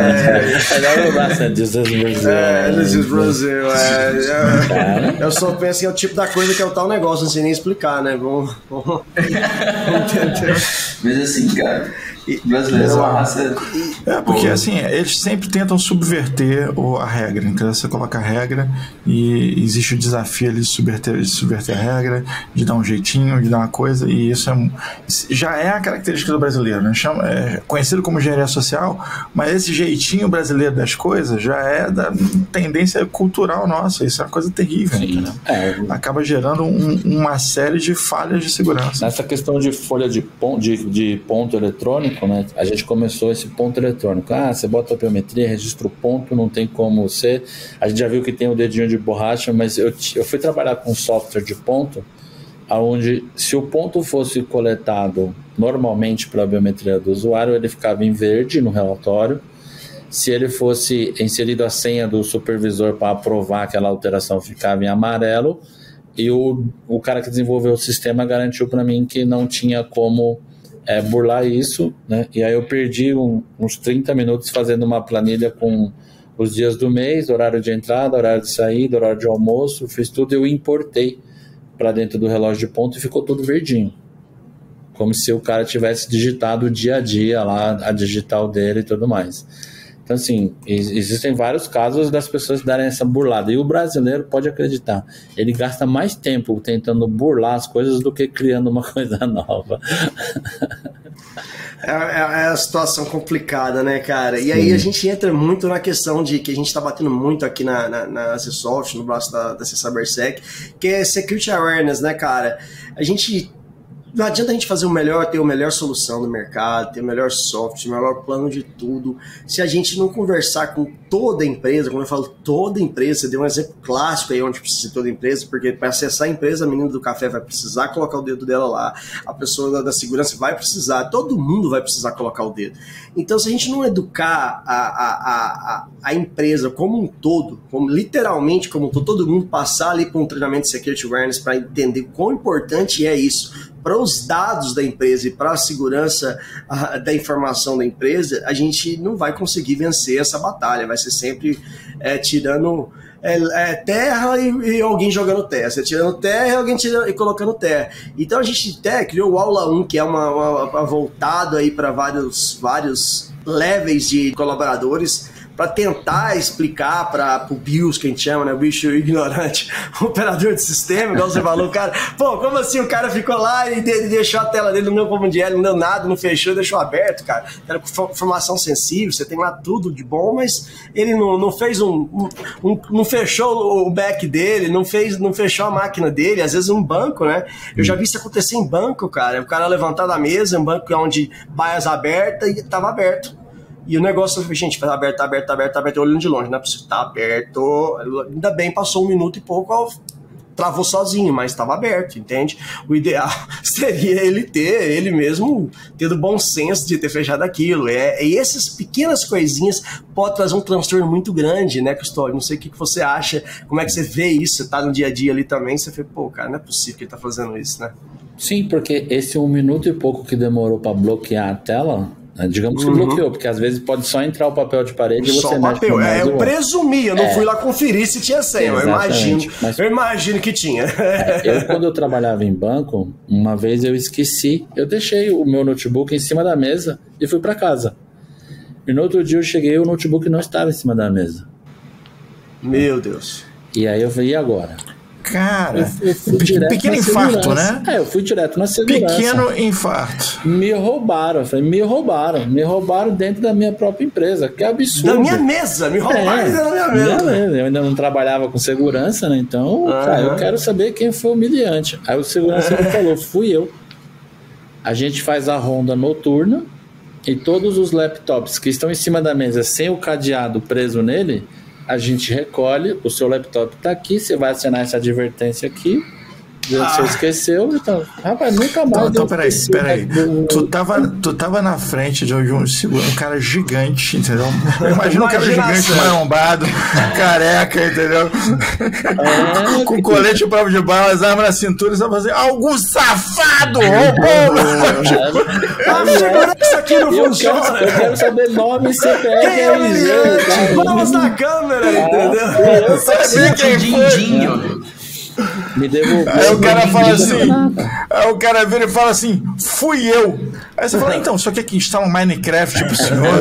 É, This is Brazil. É, This is Brazil. É, eu só penso que é o tipo da coisa que é o tal negócio, não sei nem explicar, né? Vamos, vamos entender. Mas assim, cara, brasileiro é uma raça. É, porque assim, eles sempre tentam subverter a regra. Então você coloca a regra e existe o desafio ali de subverter, de subverter a regra, de dar um jeitinho, de dar uma coisa, e isso é, já é a característica do brasileiro, né? Chama, é conhecido como engenharia social, mas esse jeitinho brasileiro das coisas já é da tendência cultural nossa. Isso é uma coisa terrível. Né? É. Acaba gerando um, uma série de falhas de segurança. Nessa questão de folha de ponto, de, de ponto eletrônico, né? A gente começou esse ponto eletrônico. Ah, você bota a biometria, registra o ponto, não tem como ser. A gente já viu que tem o dedinho de borracha, mas eu, eu fui trabalhar com software de ponto, onde se o ponto fosse coletado normalmente para a biometria do usuário, ele ficava em verde no relatório. Se ele fosse inserido a senha do supervisor para aprovar aquela alteração, ficava em amarelo. E o, o cara que desenvolveu o sistema garantiu para mim que não tinha como é, burlar isso, né? E aí eu perdi um, uns trinta minutos fazendo uma planilha com os dias do mês, horário de entrada, horário de saída, horário de almoço, fiz tudo e eu importei para dentro do relógio de ponto e ficou tudo verdinho. Como se o cara tivesse digitado o dia a dia lá, a digital dele e tudo mais. Então, assim, existem vários casos das pessoas darem essa burlada. E o brasileiro, pode acreditar, ele gasta mais tempo tentando burlar as coisas do que criando uma coisa nova. É, é a situação complicada, né, cara? E aí a gente entra muito na questão de que a gente tá batendo muito aqui na, na, na Acessoft, no braço da, da CyberSec, que é Security Awareness, né, cara? A gente... Não adianta a gente fazer o melhor, ter a melhor solução no mercado, ter o melhor software, o melhor plano de tudo, se a gente não conversar com toda a empresa. Quando eu falo toda a empresa, você deu um exemplo clássico aí onde precisa de toda a empresa, porque para acessar a empresa, a menina do café vai precisar colocar o dedo dela lá, a pessoa da, da segurança vai precisar, todo mundo vai precisar colocar o dedo. Então, se a gente não educar a, a, a, a empresa como um todo, como, literalmente como um todo, todo mundo passar ali por um treinamento de Security Awareness para entender quão importante é isso para os dados da empresa e para a segurança uh, da informação da empresa, a gente não vai conseguir vencer essa batalha. Vai ser sempre é, tirando é, é, terra e, e alguém jogando terra. Você tirando terra e alguém tirando, e colocando terra. Então a gente até criou o Aula um, que é uma, uma, uma voltado para vários, vários levels de colaboradores, para tentar explicar para o BIOS, que a gente chama, né, o bicho ignorante, o operador de sistema, igual você falou, cara, pô, como assim o cara ficou lá e deixou a tela dele, não deu como dia, não deu nada, não fechou, deixou aberto, cara, era com informação sensível, você tem lá tudo de bom, mas ele não, não fez um, um, um, não fechou o back dele, não fez, não fechou a máquina dele, às vezes um banco, né, eu já vi isso acontecer em banco, cara, o cara levantar da mesa, um banco onde baias abertas e tava aberto. E o negócio, gente, tá aberto, tá aberto, tá aberto, tá aberto, olhando de longe, não é possível, tá aberto, ainda bem, passou um minuto e pouco, travou sozinho, mas estava aberto, entende? O ideal seria ele ter, ele mesmo, tendo bom senso de ter fechado aquilo. É, e essas pequenas coisinhas podem trazer um transtorno muito grande, né, Custódio? Não sei o que você acha, como é que você vê isso, você tá no dia a dia ali também, você fala, pô, cara, não é possível que ele tá fazendo isso, né? Sim, porque esse um minuto e pouco que demorou para bloquear a tela, né, digamos que uhum. bloqueou, porque às vezes pode só entrar o papel de parede só e você mexe no é, eu presumi, eu não é. fui lá conferir se tinha senha, eu imagino, mas, eu imagino que tinha. É, eu, quando eu trabalhava em banco, uma vez eu esqueci, eu deixei o meu notebook em cima da mesa e fui para casa. E no outro dia eu cheguei e o notebook não estava em cima da mesa. Meu Deus. E aí eu falei, e agora? Cara, eu, eu fui direto pequeno infarto, né? É, eu fui direto na segurança. Pequeno infarto. Me roubaram, eu falei, me roubaram, me roubaram dentro da minha própria empresa, que absurdo. Da minha mesa, me roubaram é, da minha mesa. Minha mesa. Eu ainda não trabalhava com segurança, né? Então, uhum. cara, eu quero saber quem foi o humilhante. Aí o segurança me falou, fui eu. A gente faz a ronda noturna e todos os laptops que estão em cima da mesa sem o cadeado preso nele, a gente recolhe, o seu laptop está aqui, você vai assinar essa advertência aqui, ah. você esqueceu, então, rapaz, nunca mais. Então, então peraí, peraí. Tu tava, tu tava na frente de um, um cara gigante, entendeu? Imagina um cara gigante, marombado, careca, entendeu? É, com colete que... prova de balas, arma na cintura, e você vai fazer algum safado roubou! Isso aqui não eu funciona. Quero, eu quero saber nome, C P F, quem é o gente? Vamos na câmera, entendeu? Eu, eu sabia quem foi. Me devolveu. Aí o cara fala assim, aí o cara vira e fala assim, fui eu. Aí você fala, então, só que aqui instala um Minecraft pro senhor.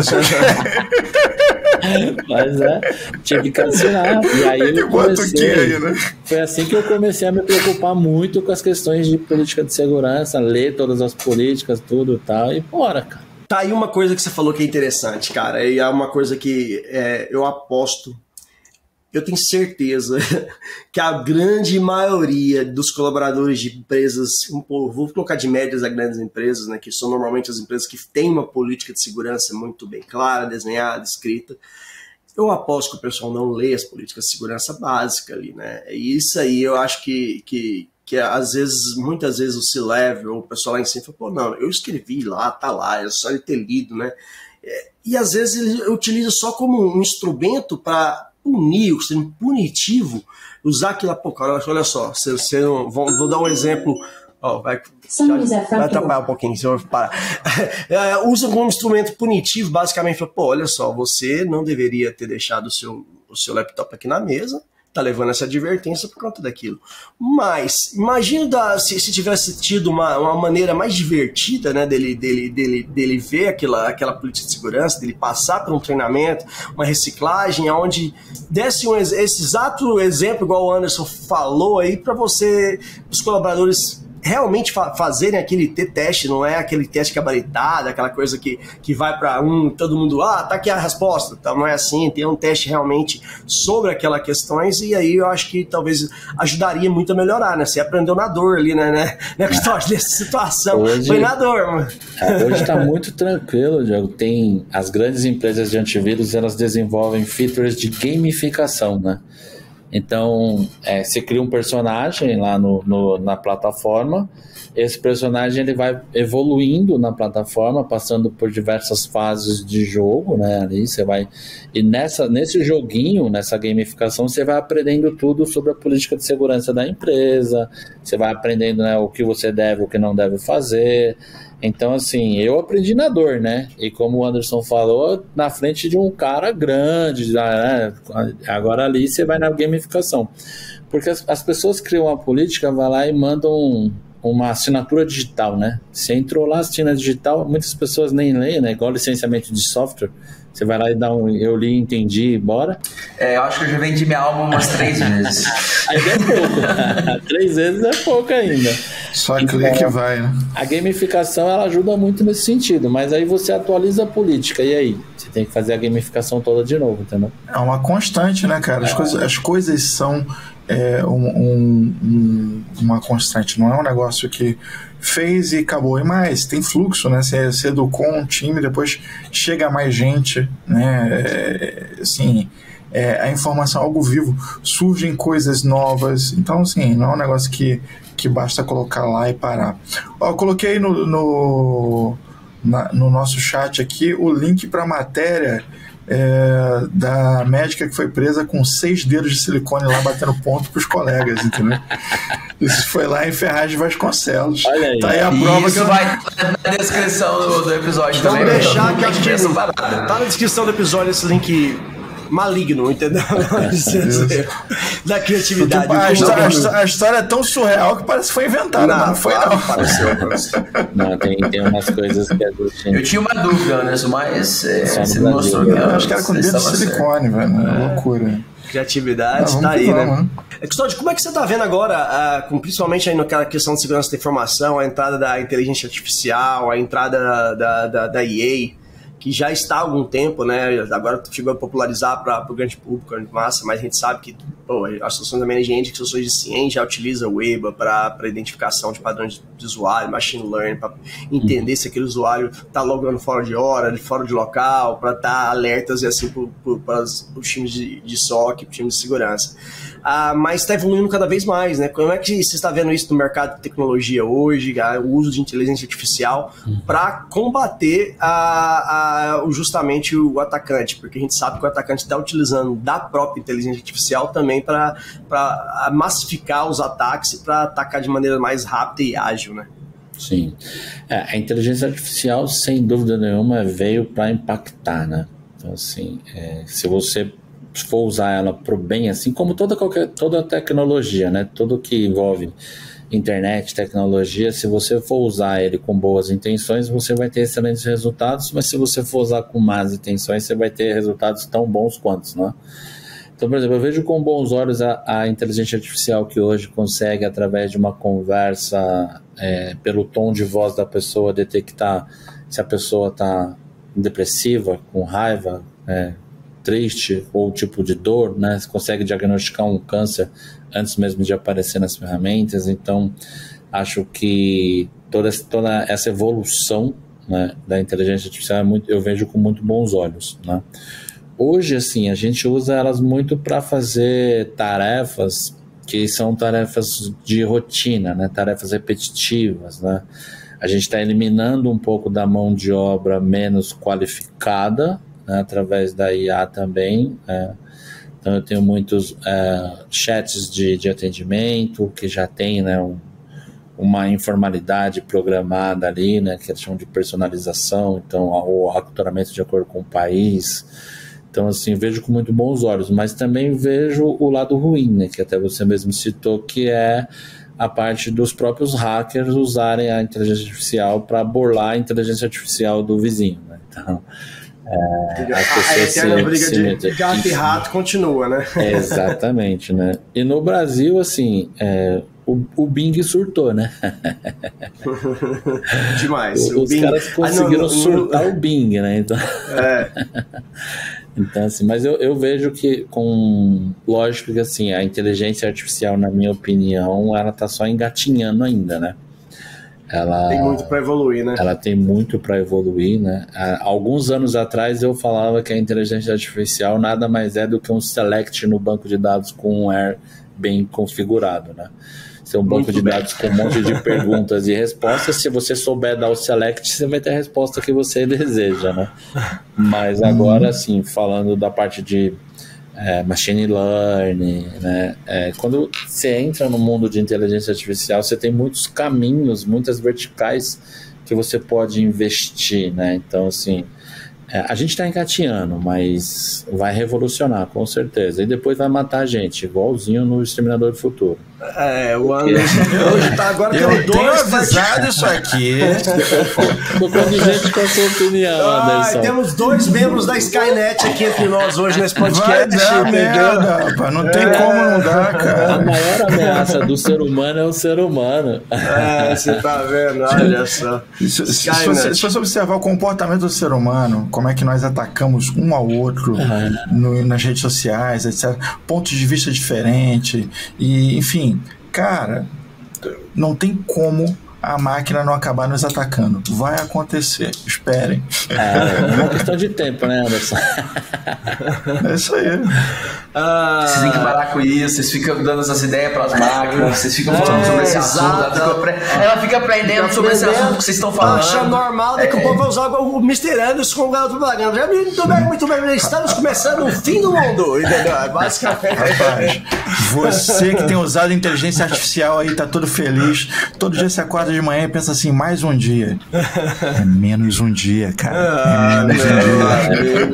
Mas é, tive que assinar. E aí eu comecei, aí, né? foi assim que eu comecei a me preocupar muito com as questões de política de segurança, ler todas as políticas, tudo e tal, e bora, cara. Tá aí uma coisa que você falou que é interessante, cara, e é uma coisa que é, eu aposto, eu tenho certeza que a grande maioria dos colaboradores de empresas, vou colocar de médias a grandes empresas, né, que são normalmente as empresas que têm uma política de segurança muito bem clara, desenhada, escrita, eu aposto que o pessoal não lê as políticas de segurança básicas ali, né? E isso aí eu acho que, que, que às vezes, muitas vezes o C-Level, o pessoal lá em cima fala, pô, não, eu escrevi lá, tá lá, é só ele ter lido, né? E às vezes ele utiliza só como um instrumento para punir, ser punitivo, usar aquilo, pô, cara, olha só, você, você não, vou, vou dar um exemplo, ó, vai, já, vai atrapalhar um pouquinho, se eu parar. É, usa como instrumento punitivo, basicamente, pô, olha só, você não deveria ter deixado o seu, o seu laptop aqui na mesa, tá levando essa advertência por conta daquilo. Mas, imagina da, se, se tivesse tido uma, uma maneira mais divertida, né, dele, dele, dele, dele ver aquela, aquela política de segurança, dele passar por um treinamento, uma reciclagem, onde desse um, esse exato exemplo, igual o Anderson falou aí, para você, os colaboradores realmente fa- fazerem aquele teste, não é aquele teste gabaritado, aquela coisa que, que vai para um, todo mundo, ah, tá aqui a resposta, então não é assim, tem um teste realmente sobre aquelas questões, e aí eu acho que talvez ajudaria muito a melhorar, né? Você aprendeu na dor ali, né? né? Nessa situação, hoje, foi na dor, mano. Hoje tá muito tranquilo, Diego. Tem as grandes empresas de antivírus, elas desenvolvem features de gamificação, né? Então, é, você cria um personagem lá no, no, na plataforma, esse personagem ele vai evoluindo na plataforma, passando por diversas fases de jogo, né, ali você vai, e nessa, nesse joguinho, nessa gamificação, você vai aprendendo tudo sobre a política de segurança da empresa, você vai aprendendo, né, o que você deve, o que não deve fazer. Então, assim, eu aprendi na dor, né? E como o Anderson falou, na frente de um cara grande, né? Agora ali você vai na gamificação. Porque as, as pessoas criam uma política, vai lá e mandam um, uma assinatura digital, né? Você entrou lá, assina digital, muitas pessoas nem leem, né? Igual licenciamento de software. Você vai lá e dá um eu li, entendi, bora. É, eu acho que eu já vendi minha alma umas três vezes. Ainda é pouco. Três vezes é pouco ainda. Só então, clique e vai, né? A gamificação, ela ajuda muito nesse sentido, mas aí você atualiza a política, e aí? Você tem que fazer a gamificação toda de novo, entendeu? É uma constante, né, cara? As, é. coisas, as coisas são é, um, um, um, uma constante, não é um negócio que fez e acabou. E mais, tem fluxo, né? Você, você educou um time, depois chega mais gente, né? É, assim, é, a informação é algo vivo, surgem coisas novas, então assim, não é um negócio que, que basta colocar lá e parar. Ó, eu coloquei no, no, na, no nosso chat aqui o link para a matéria É, da médica que foi presa com seis dedos de silicone lá batendo ponto pros colegas, entendeu? Isso foi lá em Ferraz de Vasconcelos. Olha aí. Tá aí a prova. Isso que eu... vai na descrição do, do episódio Então também. deixar que eu acho que essa não- parada. tá na descrição do episódio esse link maligno, entendeu? Da criatividade. a, história, a história- a história é tão surreal que parece que foi inventada, Não, mas não foi claro não. que pareceu. Não, tem, tem umas coisas que a gente... Eu tinha uma dúvida, Anderson, mas é, Só no você Brasil, mostrou né? que Eu acho que era com você dedo de estava certo. silicone, velho. É loucura. Criatividade, Não, tá vamos aí, que né? vamos, né? É, Custódio, como é que você tá vendo agora, ah, com, principalmente aí naquela questão de segurança da informação, a entrada da inteligência artificial, a entrada da, da, da, da E A, que já está há algum tempo, né? Agora chegou a popularizar para o grande público, grande massa, mas a gente sabe que pô, as soluções da Managed Engine, que soluções de ciência, já utiliza o E B A para identificação de padrões de usuário, machine learning, para entender uhum. se aquele usuário está logando fora de hora, fora de local, para estar tá alertas e assim para os times de, de S O C, para times de segurança. Ah, mas está evoluindo cada vez mais, né? Como é que você está vendo isso no mercado de tecnologia hoje, ah, o uso de inteligência artificial uhum. para combater a, a, justamente o atacante? Porque a gente sabe que o atacante está utilizando da própria inteligência artificial também para massificar os ataques e para atacar de maneira mais rápida e ágil, né? Sim. É, a inteligência artificial, sem dúvida nenhuma, veio para impactar, né? Então, assim, é, se você for usar ela para o bem, assim como toda, qualquer, toda tecnologia, né? Tudo que envolve internet, tecnologia, se você for usar ele com boas intenções, você vai ter excelentes resultados, mas se você for usar com más intenções, você vai ter resultados tão bons quanto, né? Então, por exemplo, eu vejo com bons olhos a, a inteligência artificial que hoje consegue, através de uma conversa, é, pelo tom de voz da pessoa, detectar se a pessoa está depressiva, com raiva, é, triste ou tipo de dor, né? Você consegue diagnosticar um câncer antes mesmo de aparecer nas ferramentas. Então, acho que toda, toda essa evolução, né, da inteligência artificial é muito, eu vejo com muito bons olhos, né? Hoje, assim, a gente usa elas muito para fazer tarefas que são tarefas de rotina, né? Tarefas repetitivas, né? A gente está eliminando um pouco da mão de obra menos qualificada, né, através da I A também. É. Então eu tenho muitos é, chats de, de atendimento que já tem, né, um, uma informalidade programada ali, né, que eles chamam de personalização, então o aculturamento de acordo com o país. Então, assim, vejo com muito bons olhos, mas também vejo o lado ruim, né, que até você mesmo citou, que é a parte dos próprios hackers usarem a inteligência artificial para burlar a inteligência artificial do vizinho, né? Então, é, as a eterna se, briga se, de gato e rato continua, né? É, exatamente, né? E no Brasil, assim, é, o, o Bing surtou, né? Demais. O, os Bing... caras conseguiram ah, não, surtar não... o Bing, né? Então... É. Então, assim, mas eu, eu vejo que, com lógico que, assim, a inteligência artificial, na minha opinião, ela tá só engatinhando ainda, né? Ela tem muito para evoluir, né? Ela tem muito para evoluir, né? Há alguns anos atrás eu falava que a inteligência artificial nada mais é do que um select no banco de dados com um A R bem configurado, né? Ser um banco muito de bem. dados com um monte de perguntas e respostas. Se você souber dar o select, você vai ter a resposta que você deseja, né? Mas agora, assim, falando da parte de é, machine learning, né? É, quando você entra no mundo de inteligência artificial, você tem muitos caminhos, muitas verticais que você pode investir, né? Então, assim, é, a gente está engatinhando, mas vai revolucionar, com certeza. E depois vai matar a gente, igualzinho no Exterminador do Futuro. É, o Anderson hoje tá agora eu pelo tenho dois avisado isso aqui. Tô convivente com a sua opinião, Anderson. Ah, temos dois membros da Skynet aqui entre nós hoje nesse podcast. Vai dar merda, rapaz. Não tem é. como não dar, cara. A maior ameaça do ser humano é o ser humano. É, você tá vendo? Olha só. Se, se, se, você, se você observar o comportamento do ser humano, como é que nós atacamos um ao outro ah. no, nas redes sociais, etcétera. Pontos de vista diferentes. E, enfim, cara, não tem como a máquina não acabar nos atacando. Vai acontecer, esperem. É uma questão de tempo, né, Anderson? É isso aí. Ah, vocês têm que parar com isso, vocês ficam dando essas ideias para as máquinas, vocês ficam falando é, sobre esse assunto. Ela fica, apre... ela fica aprendendo fica sobre aprendendo, esse assunto que vocês estão falando. Acha normal, daqui a é. pouco vai usar o mister Anderson como garoto propaganda. Muito bem, muito bem, estamos começando o fim do mundo, entendeu? Basicamente. Rapaz, você que tem usado inteligência artificial aí, tá todo feliz. Todo dia você acorda de manhã e pensa assim, mais um dia. É menos um dia, cara. É menos um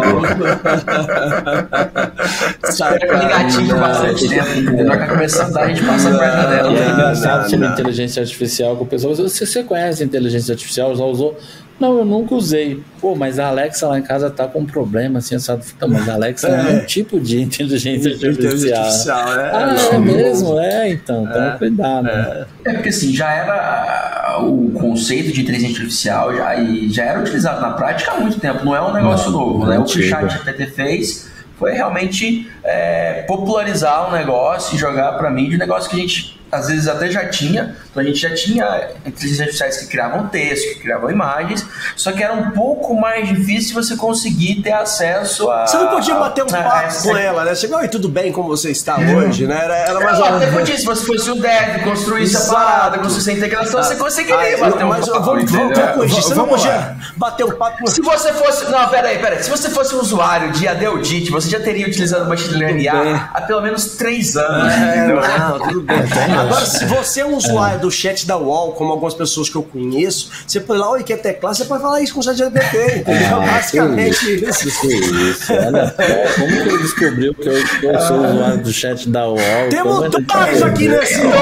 dia. Sai com negativo bastante tempo, entendeu? Vai começando a dar, a gente passa a perna dela. É engraçado sobre inteligência artificial que o pessoal, você, você conhece a inteligência artificial, já usou? Não, eu nunca usei. Pô, mas a Alexa lá em casa tá com um problema, assim, sabe? Mas a Alexa é, é um tipo de inteligência artificial. Inteligência artificial, é. Ah, é, é mesmo? É, então, toma é, cuidado. É. é porque, assim, já era o conceito de inteligência artificial, já, e já era utilizado na prática há muito tempo, não é um negócio não, novo, né? O que o ChatGPT fez foi realmente é, popularizar um negócio e jogar para mim de um negócio que a gente às vezes até já tinha. Então a gente já tinha inteligências artificiais que criavam texto, que criavam imagens, só que era um pouco mais difícil você conseguir ter acesso a... Você não podia bater um a, papo a essa... com ela, né? Você falou, oi, tudo bem como você está hoje, né? Era, era mais uma... Até podia, se você fosse um dev, construísse a parada, construísse a integração, ah, você conseguiria ah, bater um mas papo. Vamos, vamos, vamos corrigir, você não podia bater um papo... Se você fosse... Não, peraí, peraí. Se você fosse um usuário de Adeudit, você já teria utilizado Machine Learning há, há pelo menos três anos. É, não, tudo bem. Agora, se você é um usuário é. do chat da U O L, como algumas pessoas que eu conheço, você põe lá, oi, quer teclar, você pode falar isso com o ChatGPT, entendeu? É, Basicamente isso. Isso, isso. Olha, como que ele descobriu que eu, que eu sou usuário do chat da U O L? Temos dois tá aqui nesse dois!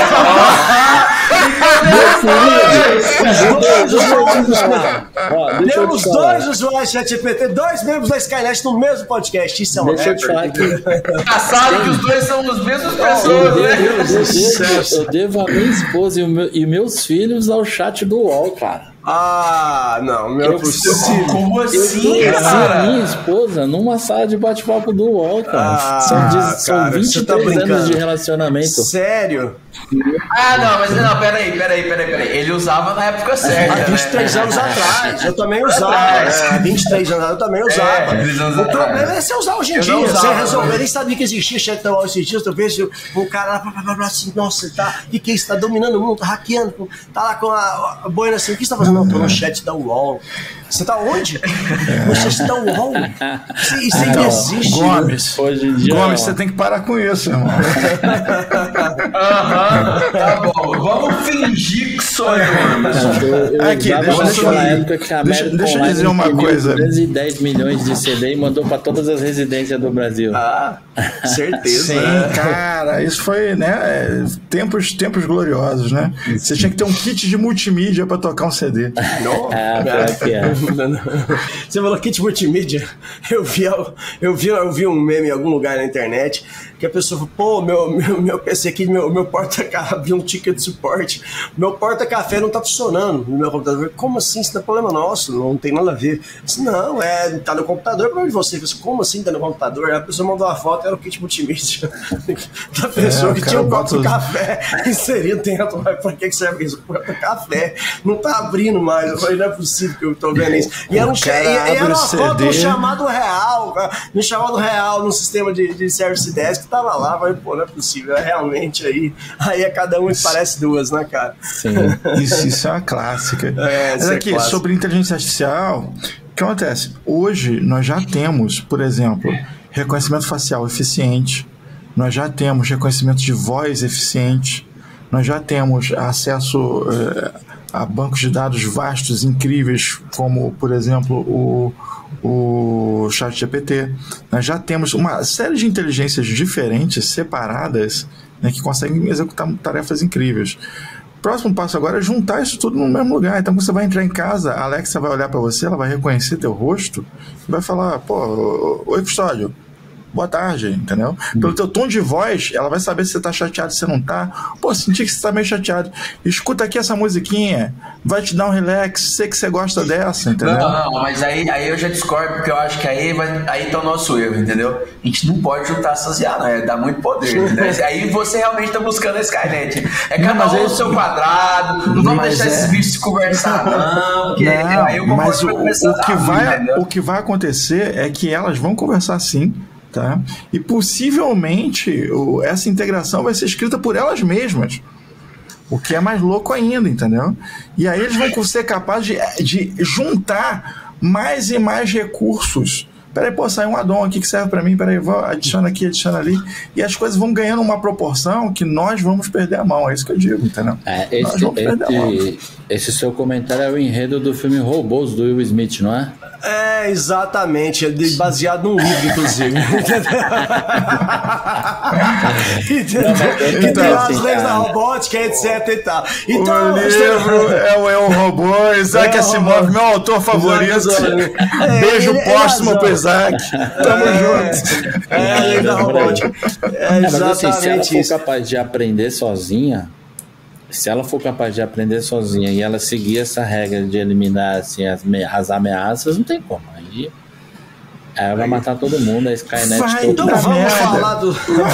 Temos dois usuários do ChatGPT, dois membros da Skynet no mesmo podcast. Isso é um Deixa eu te falar que... Engraçado que os dois são as mesmas pessoas, né? Eu devo a minha esposa e, o meu, e meus filhos ao chat do U O L, cara. Ah, não, meu eu possível. Como assim, eu cara? a minha esposa numa sala de bate-papo do U O L, cara. Ah, são, de, são cara, vinte e três tá anos de relacionamento. Sério? Ah, não, mas não, peraí, peraí, peraí, peraí. Ele usava na época certa. Há vinte e três né? anos atrás, eu também usava. Há vinte e três anos eu também usava. É, o problema é você usar hoje em dia. Você resolver, eu nem sabia que existia chat da U O L esses dias. Eu vejo um cara lá, blá, blá, blá, assim, nossa, tá, o que que é isso? Tá dominando o mundo, tá hackeando, tá lá com a, a boina assim, o que você tá fazendo? Não, tô no chat da U O L. Você tá onde? Você está U O L? Isso ainda então, existe. Gomes, hoje em dia, Gomes, você tem que parar com isso, irmão. Aham, tá bom. Vamos fingir que sou eu. Eu, eu Aqui, deixa, deixa, eu, época que a deixa, deixa eu dizer uma coisa. trezentos e dez milhões de C D e mandou para todas as residências do Brasil. Ah, certeza. Sim, né? Cara, isso foi, né, tempos, tempos gloriosos, né? Você tinha que ter um kit de multimídia para tocar um C D. Não, ah, é, é. Você falou kit multimídia. Eu vi, eu, vi, eu vi um meme em algum lugar na internet que a pessoa falou, pô, meu, meu, meu P C aqui, meu, meu porta-café, vi um ticket de suporte, meu porta-café não tá funcionando no meu computador. Como assim? Isso não é problema nosso, não tem nada a ver. Eu disse, não, é, tá no computador, pra onde você? Eu disse, como assim tá no computador? A pessoa mandou uma foto, era o kit multimídia da pessoa é, que tinha um copo de café inserido dentro. Mas pra que serve isso? Porta-café não tá abrindo mais. Eu falei, não é possível que eu tô vendo isso. E era, um, e, e era uma foto no chamado real, no chamado real, no sistema de, de Service Desk, que tava lá, mas pô, não é possível, é realmente aí, aí é cada um que parece duas, né, cara? Sim. Isso, isso é uma clássica. É, Mas aqui, é sobre inteligência artificial, o que acontece? Hoje nós já temos, por exemplo, reconhecimento facial eficiente, nós já temos reconhecimento de voz eficiente, nós já temos acesso eh, a bancos de dados vastos, incríveis, como, por exemplo, o o ChatGPT. Nós já temos uma série de inteligências diferentes, separadas, né, que conseguem executar tarefas incríveis. O próximo passo agora é juntar isso tudo no mesmo lugar. Então, quando você vai entrar em casa, a Alexa vai olhar para você, ela vai reconhecer teu rosto e vai falar, pô, oi, Custódio, boa tarde, entendeu? Pelo teu tom de voz, ela vai saber se você tá chateado, se você não tá. Pô, senti que você tá meio chateado. Escuta aqui essa musiquinha, vai te dar um relax, sei que você gosta dessa, entendeu? Não, não, mas aí, aí eu já discordo, porque eu acho que aí, vai, aí tá o nosso erro, entendeu? A gente não pode juntar essas I A, não, é, dá muito poder, entendeu? Aí você realmente tá buscando a Skynet. É cada um no seu quadrado, não vamos deixar é... esses bichos se conversar, não, porque não, aí eu mas o, o, que vai, entendeu? o que vai acontecer é que elas vão conversar sim, tá? E possivelmente o, essa integração vai ser escrita por elas mesmas. O que é mais louco ainda, entendeu? E aí eles vão ser capazes de, de juntar mais e mais recursos. Peraí, pô, saiu um addon aqui que serve pra mim, peraí, vou, adiciona aqui, adiciona ali. E as coisas vão ganhando uma proporção que nós vamos perder a mão. É isso que eu digo, entendeu? É, esse, esse, esse seu comentário é o enredo do filme Robôs, do Will Smith, não é? É, exatamente. É baseado num livro, inclusive. Que tem as leis da robótica, etc e tal. Então, o livro é o Eu Robô, Isaac Asimov, meu autor favorito. É, beijo ele, póstumo ele pro Isaac. Tamo é, junto. É a lei da robótica. É exatamente mas, assim, se ela for isso. capaz de aprender sozinha, se ela for capaz de aprender sozinha e ela seguir essa regra de eliminar assim, as, as ameaças, não tem como. Aí ela vai matar todo mundo, a Skynet vai, todo então vamos merda. falar do...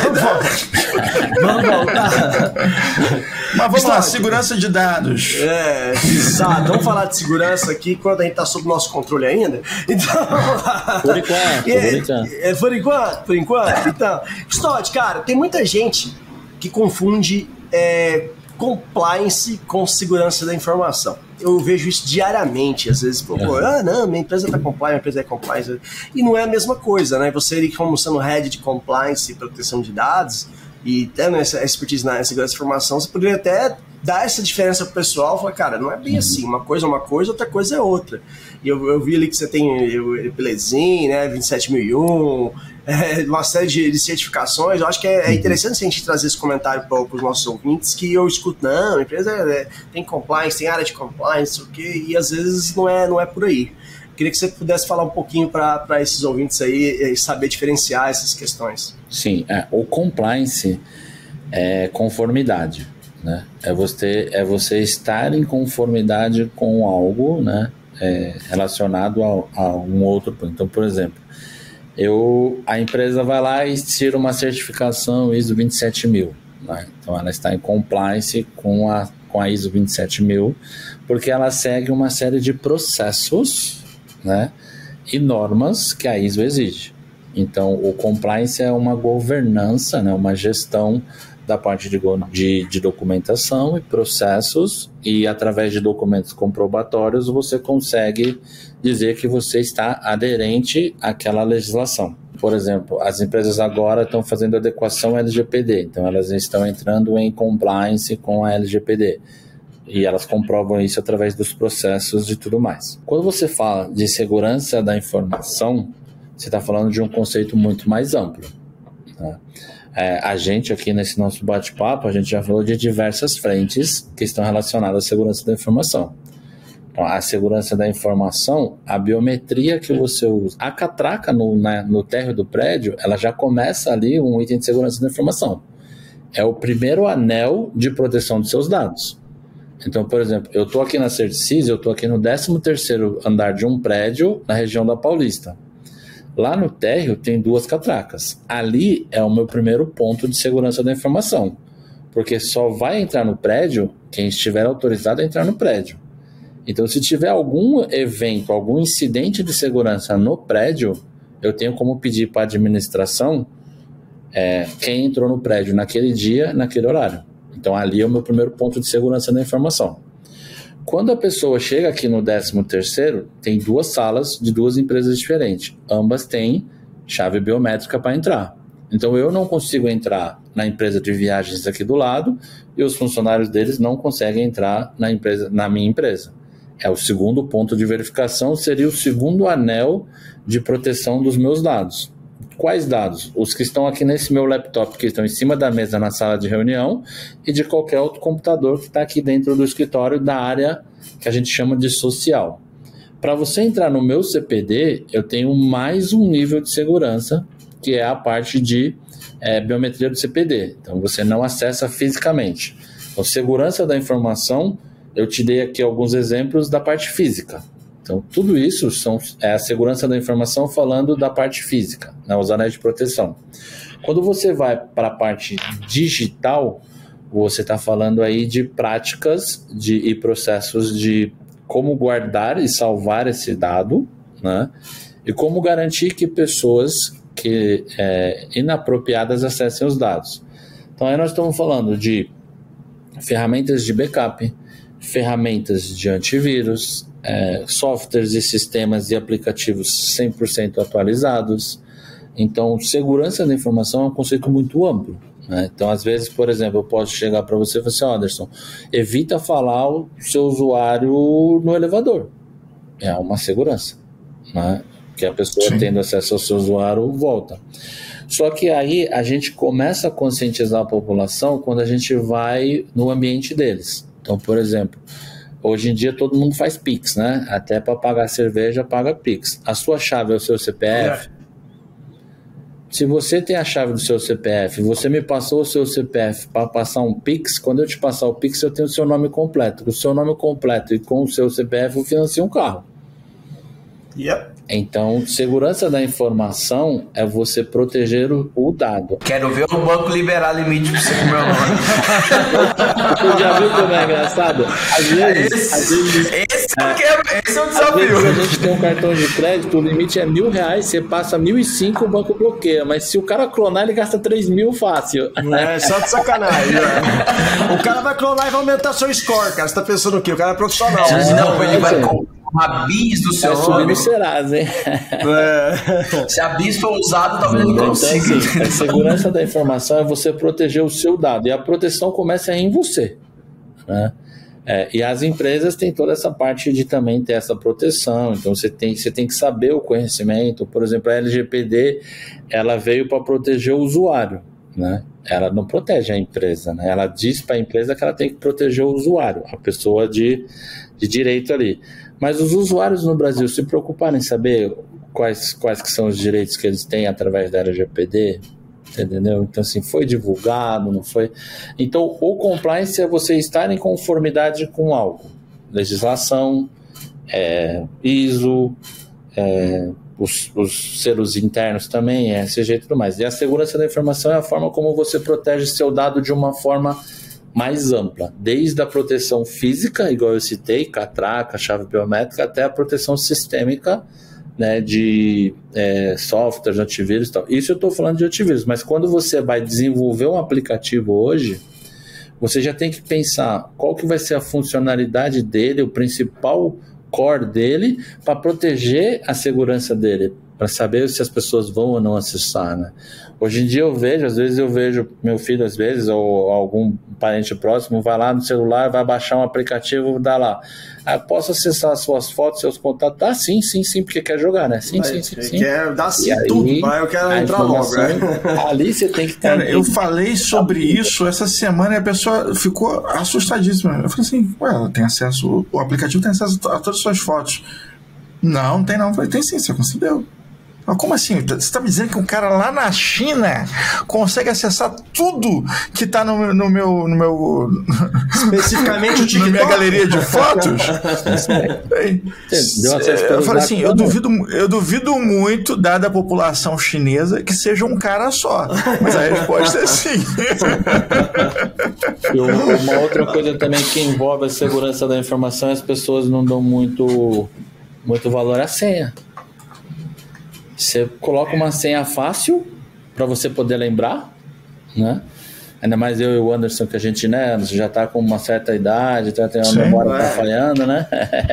vamos voltar. Mas vamos Estou... lá, segurança de dados. É, exato. Vamos falar de segurança aqui quando a gente está sob nosso controle ainda. Então, por enquanto, é, por enquanto. É, por enquanto, por enquanto. Então, Stott, cara, tem muita gente que confunde é, compliance com segurança da informação. Eu vejo isso diariamente, às vezes, pô, uhum. ah, não, minha empresa tá compliance, minha empresa é compliance, e não é a mesma coisa, né? Você, como sendo head de compliance e proteção de dados, e tendo essa expertise na segurança da informação, você poderia até dar essa diferença pro pessoal, falar, cara, não é bem assim, uma coisa é uma coisa, outra coisa é outra. E eu, eu vi ali que você tem o Belezinho, né, vinte e sete mil e um, é, uma série de, de certificações. Eu acho que é, é interessante a gente trazer esse comentário para os nossos ouvintes, que eu escuto, não, a empresa é, tem compliance, tem área de compliance, o quê, e às vezes não é, não é por aí. Queria que você pudesse falar um pouquinho para esses ouvintes aí e saber diferenciar essas questões. Sim, é, o compliance é conformidade, né? É você, é você estar em conformidade com algo, né? É, relacionado a, a um outro ponto. Então, por exemplo, eu, a empresa vai lá e tira uma certificação I S O vinte e sete mil, né? Então ela está em compliance com a, com a I S O vinte e sete mil, porque ela segue uma série de processos, né, e normas que a I S O exige. Então o compliance é uma governança, né, uma gestão da parte de, de, de documentação e processos, e através de documentos comprobatórios você consegue dizer que você está aderente àquela legislação. Por exemplo, as empresas agora estão fazendo adequação L G P D, então elas estão entrando em compliance com a L G P D, e elas comprovam isso através dos processos e tudo mais. Quando você fala de segurança da informação, você está falando de um conceito muito mais amplo, tá? É, a gente aqui nesse nosso bate-papo, a gente já falou de diversas frentes que estão relacionadas à segurança da informação. Então, a segurança da informação, a biometria que você usa, a catraca no, na, no térreo do prédio, ela já começa ali um item de segurança da informação. É o primeiro anel de proteção dos seus dados. Então, por exemplo, eu estou aqui na Certis, eu estou aqui no décimo terceiro andar de um prédio na região da Paulista. Lá no térreo tem duas catracas. Ali é o meu primeiro ponto de segurança da informação, porque só vai entrar no prédio quem estiver autorizado a entrar no prédio. Então, se tiver algum evento, algum incidente de segurança no prédio, eu tenho como pedir para a administração é, quem entrou no prédio naquele dia, naquele horário. Então, ali é o meu primeiro ponto de segurança da informação. Quando a pessoa chega aqui no décimo terceiro, tem duas salas de duas empresas diferentes. Ambas têm chave biométrica para entrar. Então, eu não consigo entrar na empresa de viagens aqui do lado e os funcionários deles não conseguem entrar na, empresa, na minha empresa. É o segundo ponto de verificação, seria o segundo anel de proteção dos meus dados. Quais dados? Os que estão aqui nesse meu laptop, que estão em cima da mesa na sala de reunião, e de qualquer outro computador que está aqui dentro do escritório da área que a gente chama de social. Para você entrar no meu C P D, eu tenho mais um nível de segurança, que é a parte de é, biometria do C P D. Então, você não acessa fisicamente. Então, segurança da informação, eu te dei aqui alguns exemplos da parte física. Então, tudo isso são, é a segurança da informação falando da parte física, né, os anéis de proteção. Quando você vai para a parte digital, você está falando aí de práticas de, e processos de como guardar e salvar esse dado, né, e como garantir que pessoas que, é, inapropriadas acessem os dados. Então, aí nós estamos falando de ferramentas de backup, ferramentas de antivírus, é, softwares e sistemas e aplicativos cem por cento atualizados. Então, segurança da informação é um conceito muito amplo, né? Então, às vezes, por exemplo, eu posso chegar para você e falar assim, oh, Anderson, evita falar o seu usuário no elevador. É uma segurança, né? Que a pessoa Sim. tendo acesso ao seu usuário volta. Só que aí a gente começa a conscientizar a população quando a gente vai no ambiente deles. Então, por exemplo, hoje em dia todo mundo faz Pix, né? Até para pagar cerveja, paga Pix. A sua chave é o seu C P F. É. Se você tem a chave do seu C P F, você me passou o seu C P F para passar um Pix, quando eu te passar o Pix, eu tenho o seu nome completo. Com o seu nome completo e com o seu C P F, eu financio um carro. Yep. Então, segurança da informação é você proteger o, o dado. Quero ver o banco liberar limite para você com o meu nome. Você já viu como é engraçado? Às vezes... Esse, às vezes esse, é, esse é o desafio. Às vezes a gente tem um cartão de crédito, o limite é mil reais, você passa mil e cinco, o banco bloqueia. Mas se o cara clonar, ele gasta três mil fácil. É, só de sacanagem. Né? O cara vai clonar e vai aumentar seu score, cara. Você tá pensando o quê? O cara é profissional. Não, não ele vai... Uma bis do seu nome. no Serasa, hein? É. Se a bis for usada, talvez ele então, consiga. Assim, a segurança da informação é você proteger o seu dado. E a proteção começa em você, né? É, e as empresas têm toda essa parte de também ter essa proteção. Então você tem, você tem que saber o conhecimento. Por exemplo, a L G P D ela veio para proteger o usuário, né? Ela não protege a empresa, né? Ela diz para a empresa que ela tem que proteger o usuário, a pessoa de, de direito ali. Mas os usuários no Brasil se preocuparem em saber quais, quais que são os direitos que eles têm através da L G P D, entendeu? Então, assim, foi divulgado, não foi? Então, o compliance é você estar em conformidade com algo. Legislação, é, I S O, é, os, os selos internos também, E S G e tudo mais. E a segurança da informação é a forma como você protege seu dado de uma forma mais ampla, desde a proteção física, igual eu citei, catraca, chave biométrica, até a proteção sistêmica, né, de é, softwares, antivírus e tal. Isso eu estou falando de antivírus, mas quando você vai desenvolver um aplicativo hoje, você já tem que pensar qual que vai ser a funcionalidade dele, o principal core dele, para proteger a segurança dele, para saber se as pessoas vão ou não acessar, né? Hoje em dia eu vejo, às vezes eu vejo meu filho, às vezes, ou algum parente próximo, vai lá no celular, vai baixar um aplicativo, dá lá. Ah, posso acessar as suas fotos, seus contatos? Ah, sim, sim, sim, porque quer jogar, né? Sim, sim, sim, sim. Quer dar sim tudo, mas eu quero entrar logo, né? Ali você tem que ter... Cara, eu falei sobre isso essa semana e a pessoa ficou assustadíssima. Eu falei assim, ué, ela tem acesso, o aplicativo tem acesso a todas as suas fotos. Não, não tem não. Eu falei, tem sim, você concedeu. Mas como assim? Você está me dizendo que um cara lá na China consegue acessar tudo que está no, no meu... No meu especificamente o TikTok? Na minha galeria de fotos? Eu falei assim, eu duvido, eu duvido muito, dada a população chinesa, que seja um cara só. Mas a resposta é sim. E uma outra coisa também que envolve a segurança da informação é as pessoas não dão muito, muito valor à senha. Você coloca uma senha fácil para você poder lembrar, né? Ainda mais eu e o Anderson, que a gente, né, já está com uma certa idade, já tem uma Sim, memória é. tá falhando, né?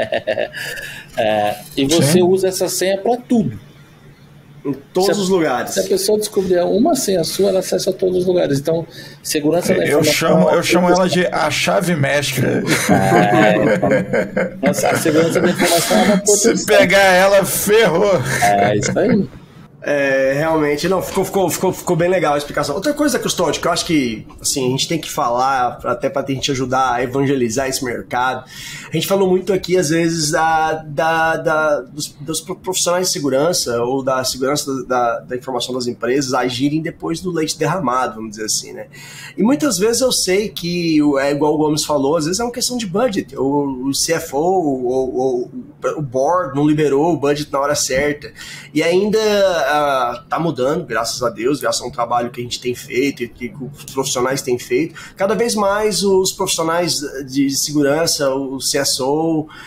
é, e você Sim. usa essa senha para tudo. Em todos se os lugares. Se a pessoa descobrir uma senha sua, ela acessa a todos os lugares. Então, segurança da eu informação... Chamo, eu chamo ela de a chave mestra. É, nossa, a segurança da informação é uma proteção. Se pegar ela, ferrou. É, isso aí. É, realmente, não, ficou, ficou, ficou, ficou bem legal a explicação. Outra coisa, Custódio, que eu acho que assim, a gente tem que falar, até para a gente ajudar a evangelizar esse mercado. A gente falou muito aqui, às vezes, da, da, da, dos, dos profissionais de segurança ou da segurança da, da informação das empresas agirem depois do leite derramado, vamos dizer assim, né? E muitas vezes eu sei que, é igual o Gomes falou, às vezes é uma questão de budget. O, o C F O ou, ou o board não liberou o budget na hora certa. E ainda uh, tá mudando, graças a Deus, graças a um trabalho que a gente tem feito e que os profissionais têm feito. Cada vez mais os profissionais de segurança, o C S O, uh,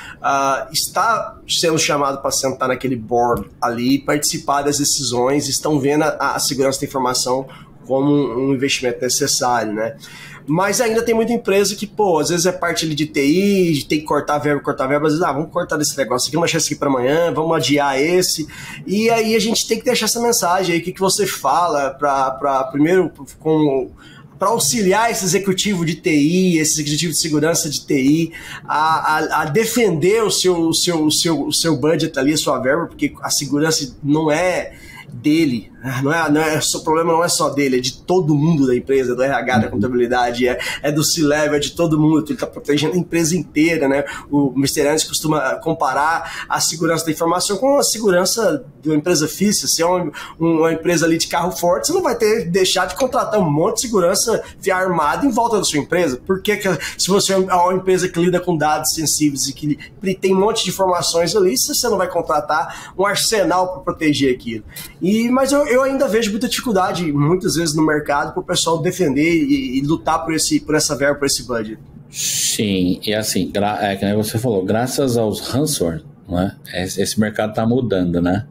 está sendo chamado para sentar naquele board ali, participar das decisões, estão vendo a, a segurança da informação como um investimento necessário, né? Mas ainda tem muita empresa que, pô, às vezes é parte ali de T I, tem que cortar verba, cortar verba, às vezes, ah, vamos cortar desse negócio aqui, vamos deixar isso aqui para amanhã, vamos adiar esse, e aí a gente tem que deixar essa mensagem aí, o que, que você fala para, primeiro, com... para auxiliar esse executivo de T I, esse executivo de segurança de T I, a, a, a defender o seu, o, seu, o, seu, o seu budget ali, a sua verba, porque a segurança não é dele, não é, não é, o problema não é só dele, é de todo mundo da empresa, do R H, da contabilidade, é, é do C-Level, é de todo mundo, ele está protegendo a empresa inteira, né? O mister Anderson costuma comparar a segurança da informação com a segurança de uma empresa física. Se é uma, uma empresa ali de carro forte, você não vai ter deixar de contratar um monte de segurança armada em volta da sua empresa. Porque que, se você é uma empresa que lida com dados sensíveis e que tem um monte de informações ali, você não vai contratar um arsenal para proteger aquilo. E, mas eu, eu ainda vejo muita dificuldade, muitas vezes, no mercado, para o pessoal defender e, e lutar por, esse, por essa verba, por esse budget. Sim, e assim, é que você falou, graças aos ransomware, né, esse mercado está mudando, né?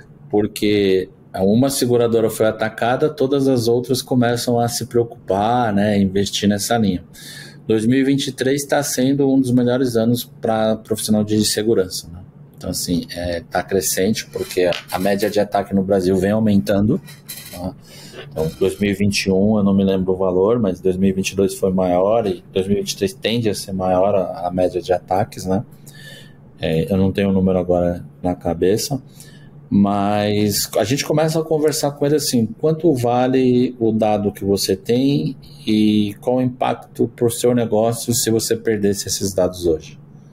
Porque uma seguradora foi atacada, todas as outras começam a se preocupar, né, investir nessa linha. dois mil e vinte e três está sendo um dos melhores anos para profissional de segurança, né? Então, assim, está é, crescente, porque a média de ataque no Brasil vem aumentando. Tá? Então, dois mil e vinte e um, eu não me lembro o valor, mas dois mil e vinte e dois foi maior e dois mil e vinte e três tende a ser maior a, a média de ataques, né? É, eu não tenho o número agora na cabeça, mas a gente começa a conversar com ele assim, quanto vale o dado que você tem e qual o impacto para o seu negócio se você perdesse esses dados hoje?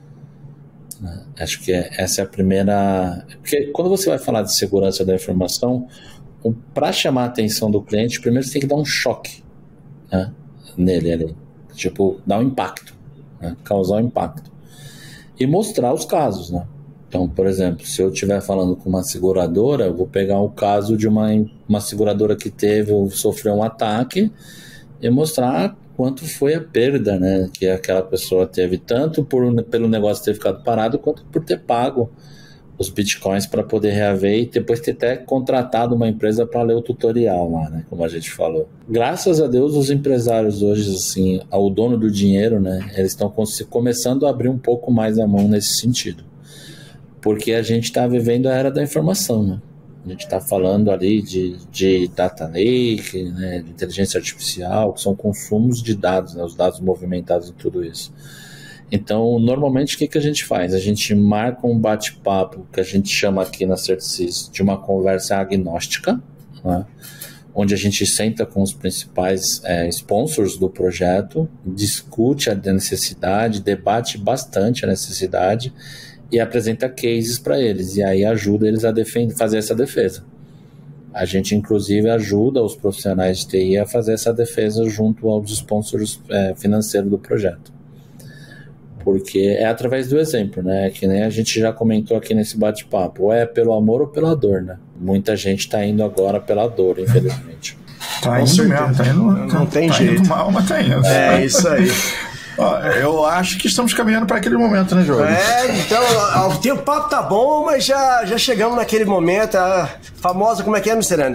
Acho que essa é a primeira... Porque quando você vai falar de segurança da informação, para chamar a atenção do cliente, primeiro você tem que dar um choque, né, nele ali. Tipo, dar um impacto, né, causar um impacto. E mostrar os casos, né? Então, por exemplo, se eu estiver falando com uma seguradora, eu vou pegar o caso de uma, uma seguradora que teve ou sofreu um ataque e mostrar quanto foi a perda, né, que aquela pessoa teve, tanto por, pelo negócio ter ficado parado, quanto por ter pago os bitcoins para poder reaver e depois ter até contratado uma empresa para ler o tutorial lá, né, como a gente falou. Graças a Deus, os empresários hoje, assim, o dono do dinheiro, né, eles estão começando a abrir um pouco mais a mão nesse sentido, porque a gente está vivendo a era da informação, né? A gente está falando ali de, de data lake, né, de inteligência artificial, que são consumos de dados, né, os dados movimentados e tudo isso. Então, normalmente, o que, que a gente faz? A gente marca um bate-papo, que a gente chama aqui na CertSys de uma conversa agnóstica, né, onde a gente senta com os principais é, sponsors do projeto, discute a necessidade, debate bastante a necessidade, e apresenta cases para eles, e aí ajuda eles a defender, fazer essa defesa. A gente, inclusive, ajuda os profissionais de T I a fazer essa defesa junto aos sponsors é, financeiros do projeto. Porque é através do exemplo, né? Que nem a gente já comentou aqui nesse bate-papo, ou é pelo amor ou pela dor, né? Muita gente está indo agora pela dor, infelizmente. Tá indo mesmo, tá indo, não, não tem tá jeito. Indo mal, mas tá indo. É isso aí. Ó, eu acho que estamos caminhando para aquele momento, né, Jorge? É, então, o tempo papo tá bom, mas já, já chegamos naquele momento, a famosa, como é que é, mister Anderson?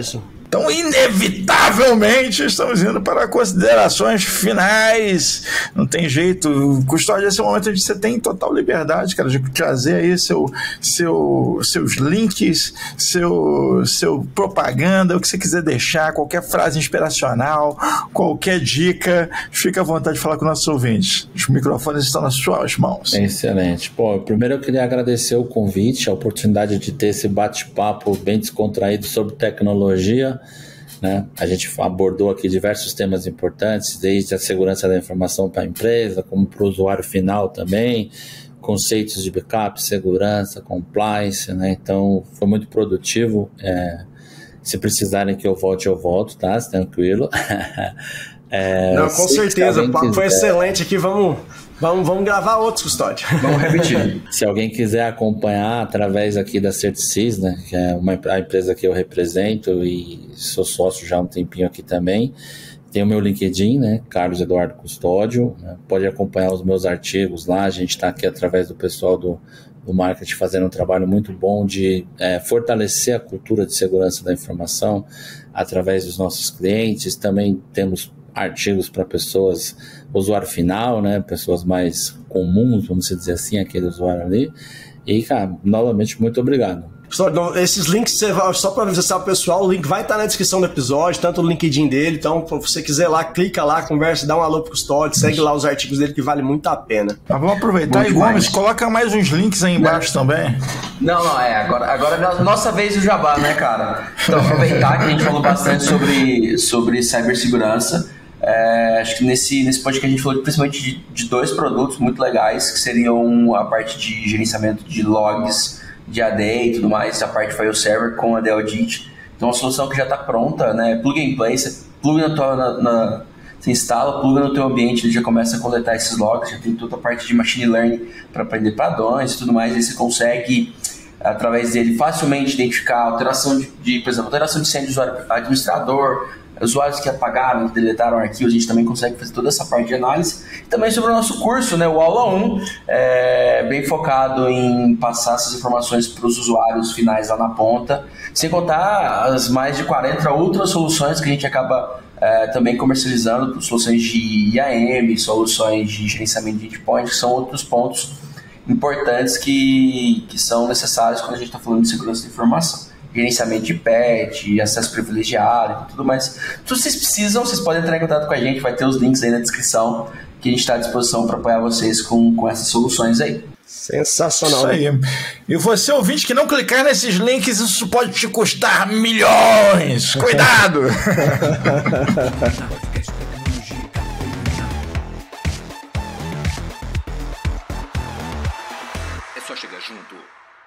Então, inevitavelmente, estamos indo para considerações finais. Não tem jeito. Custódio, esse é o momento onde você tem total liberdade, cara, de trazer aí seu, seu, seus links, seu, seu propaganda, o que você quiser deixar, qualquer frase inspiracional, qualquer dica, fica à vontade de falar com nossos ouvintes. Os microfones estão nas suas mãos. Excelente. Pô, primeiro eu queria agradecer o convite, a oportunidade de ter esse bate-papo bem descontraído sobre tecnologia, né? A gente abordou aqui diversos temas importantes, desde a segurança da informação para a empresa, como para o usuário final também, conceitos de backup, segurança, compliance, né? Então foi muito produtivo. É, se precisarem que eu volte, eu volto, tá? Tranquilo. É, Não, com certeza, o papo foi excelente aqui, vamos, vamos, vamos gravar outros, Custódio. Vamos repetir. Se alguém quiser acompanhar através aqui da Certsys, né, que é uma, a empresa que eu represento e sou sócio já há um tempinho aqui também, tem o meu LinkedIn, né, Carlos Eduardo Custódio, né, pode acompanhar os meus artigos lá, a gente está aqui através do pessoal do, do marketing fazendo um trabalho muito bom de é, fortalecer a cultura de segurança da informação através dos nossos clientes. Também temos artigos para pessoas, usuário final, né, pessoas mais comuns, vamos dizer assim, aquele usuário ali. E, cara, novamente, muito obrigado. Pessoal, esses links, só para avisar o pessoal, o link vai estar na descrição do episódio, tanto o LinkedIn dele, então, se você quiser lá, clica lá, conversa, dá um alô pro Custódio, segue lá os artigos dele que vale muito a pena. Mas vamos aproveitar e, Gomes, coloca mais uns links aí embaixo não. também. Não, não, é, agora, agora é nossa vez do jabá, né, cara? Então, aproveitar que a gente falou bastante sobre, sobre cibersegurança. É, acho que nesse, nesse podcast a gente falou principalmente de, de dois produtos muito legais, que seriam a parte de gerenciamento de logs, de A D e tudo mais, a parte de file server com a D L D I T. Então, uma solução que já está pronta, né? Plug and play, você pluga na tua, na, na, você instala, pluga no teu ambiente, ele já começa a coletar esses logs, já tem toda a parte de machine learning para aprender padrões e tudo mais, aí você consegue, através dele, facilmente identificar alteração de, de por exemplo, alteração de senha de usuário administrador, usuários que apagaram, que deletaram arquivos, a gente também consegue fazer toda essa parte de análise. E também sobre o nosso curso, né, o Aula um, é bem focado em passar essas informações para os usuários finais lá na ponta, sem contar as mais de quarenta outras soluções que a gente acaba é, também comercializando, soluções de I A M, soluções de gerenciamento de endpoint, que são outros pontos importantes que, que são necessários quando a gente está falando de segurança da informação. Gerenciamento de patch, acesso privilegiado e tudo mais. Se vocês precisam, vocês podem entrar em contato com a gente, vai ter os links aí na descrição, que a gente está à disposição para apoiar vocês com, com essas soluções aí. Sensacional. Isso aí. E você, ouvinte, que não clicar nesses links, isso pode te custar milhões. Cuidado!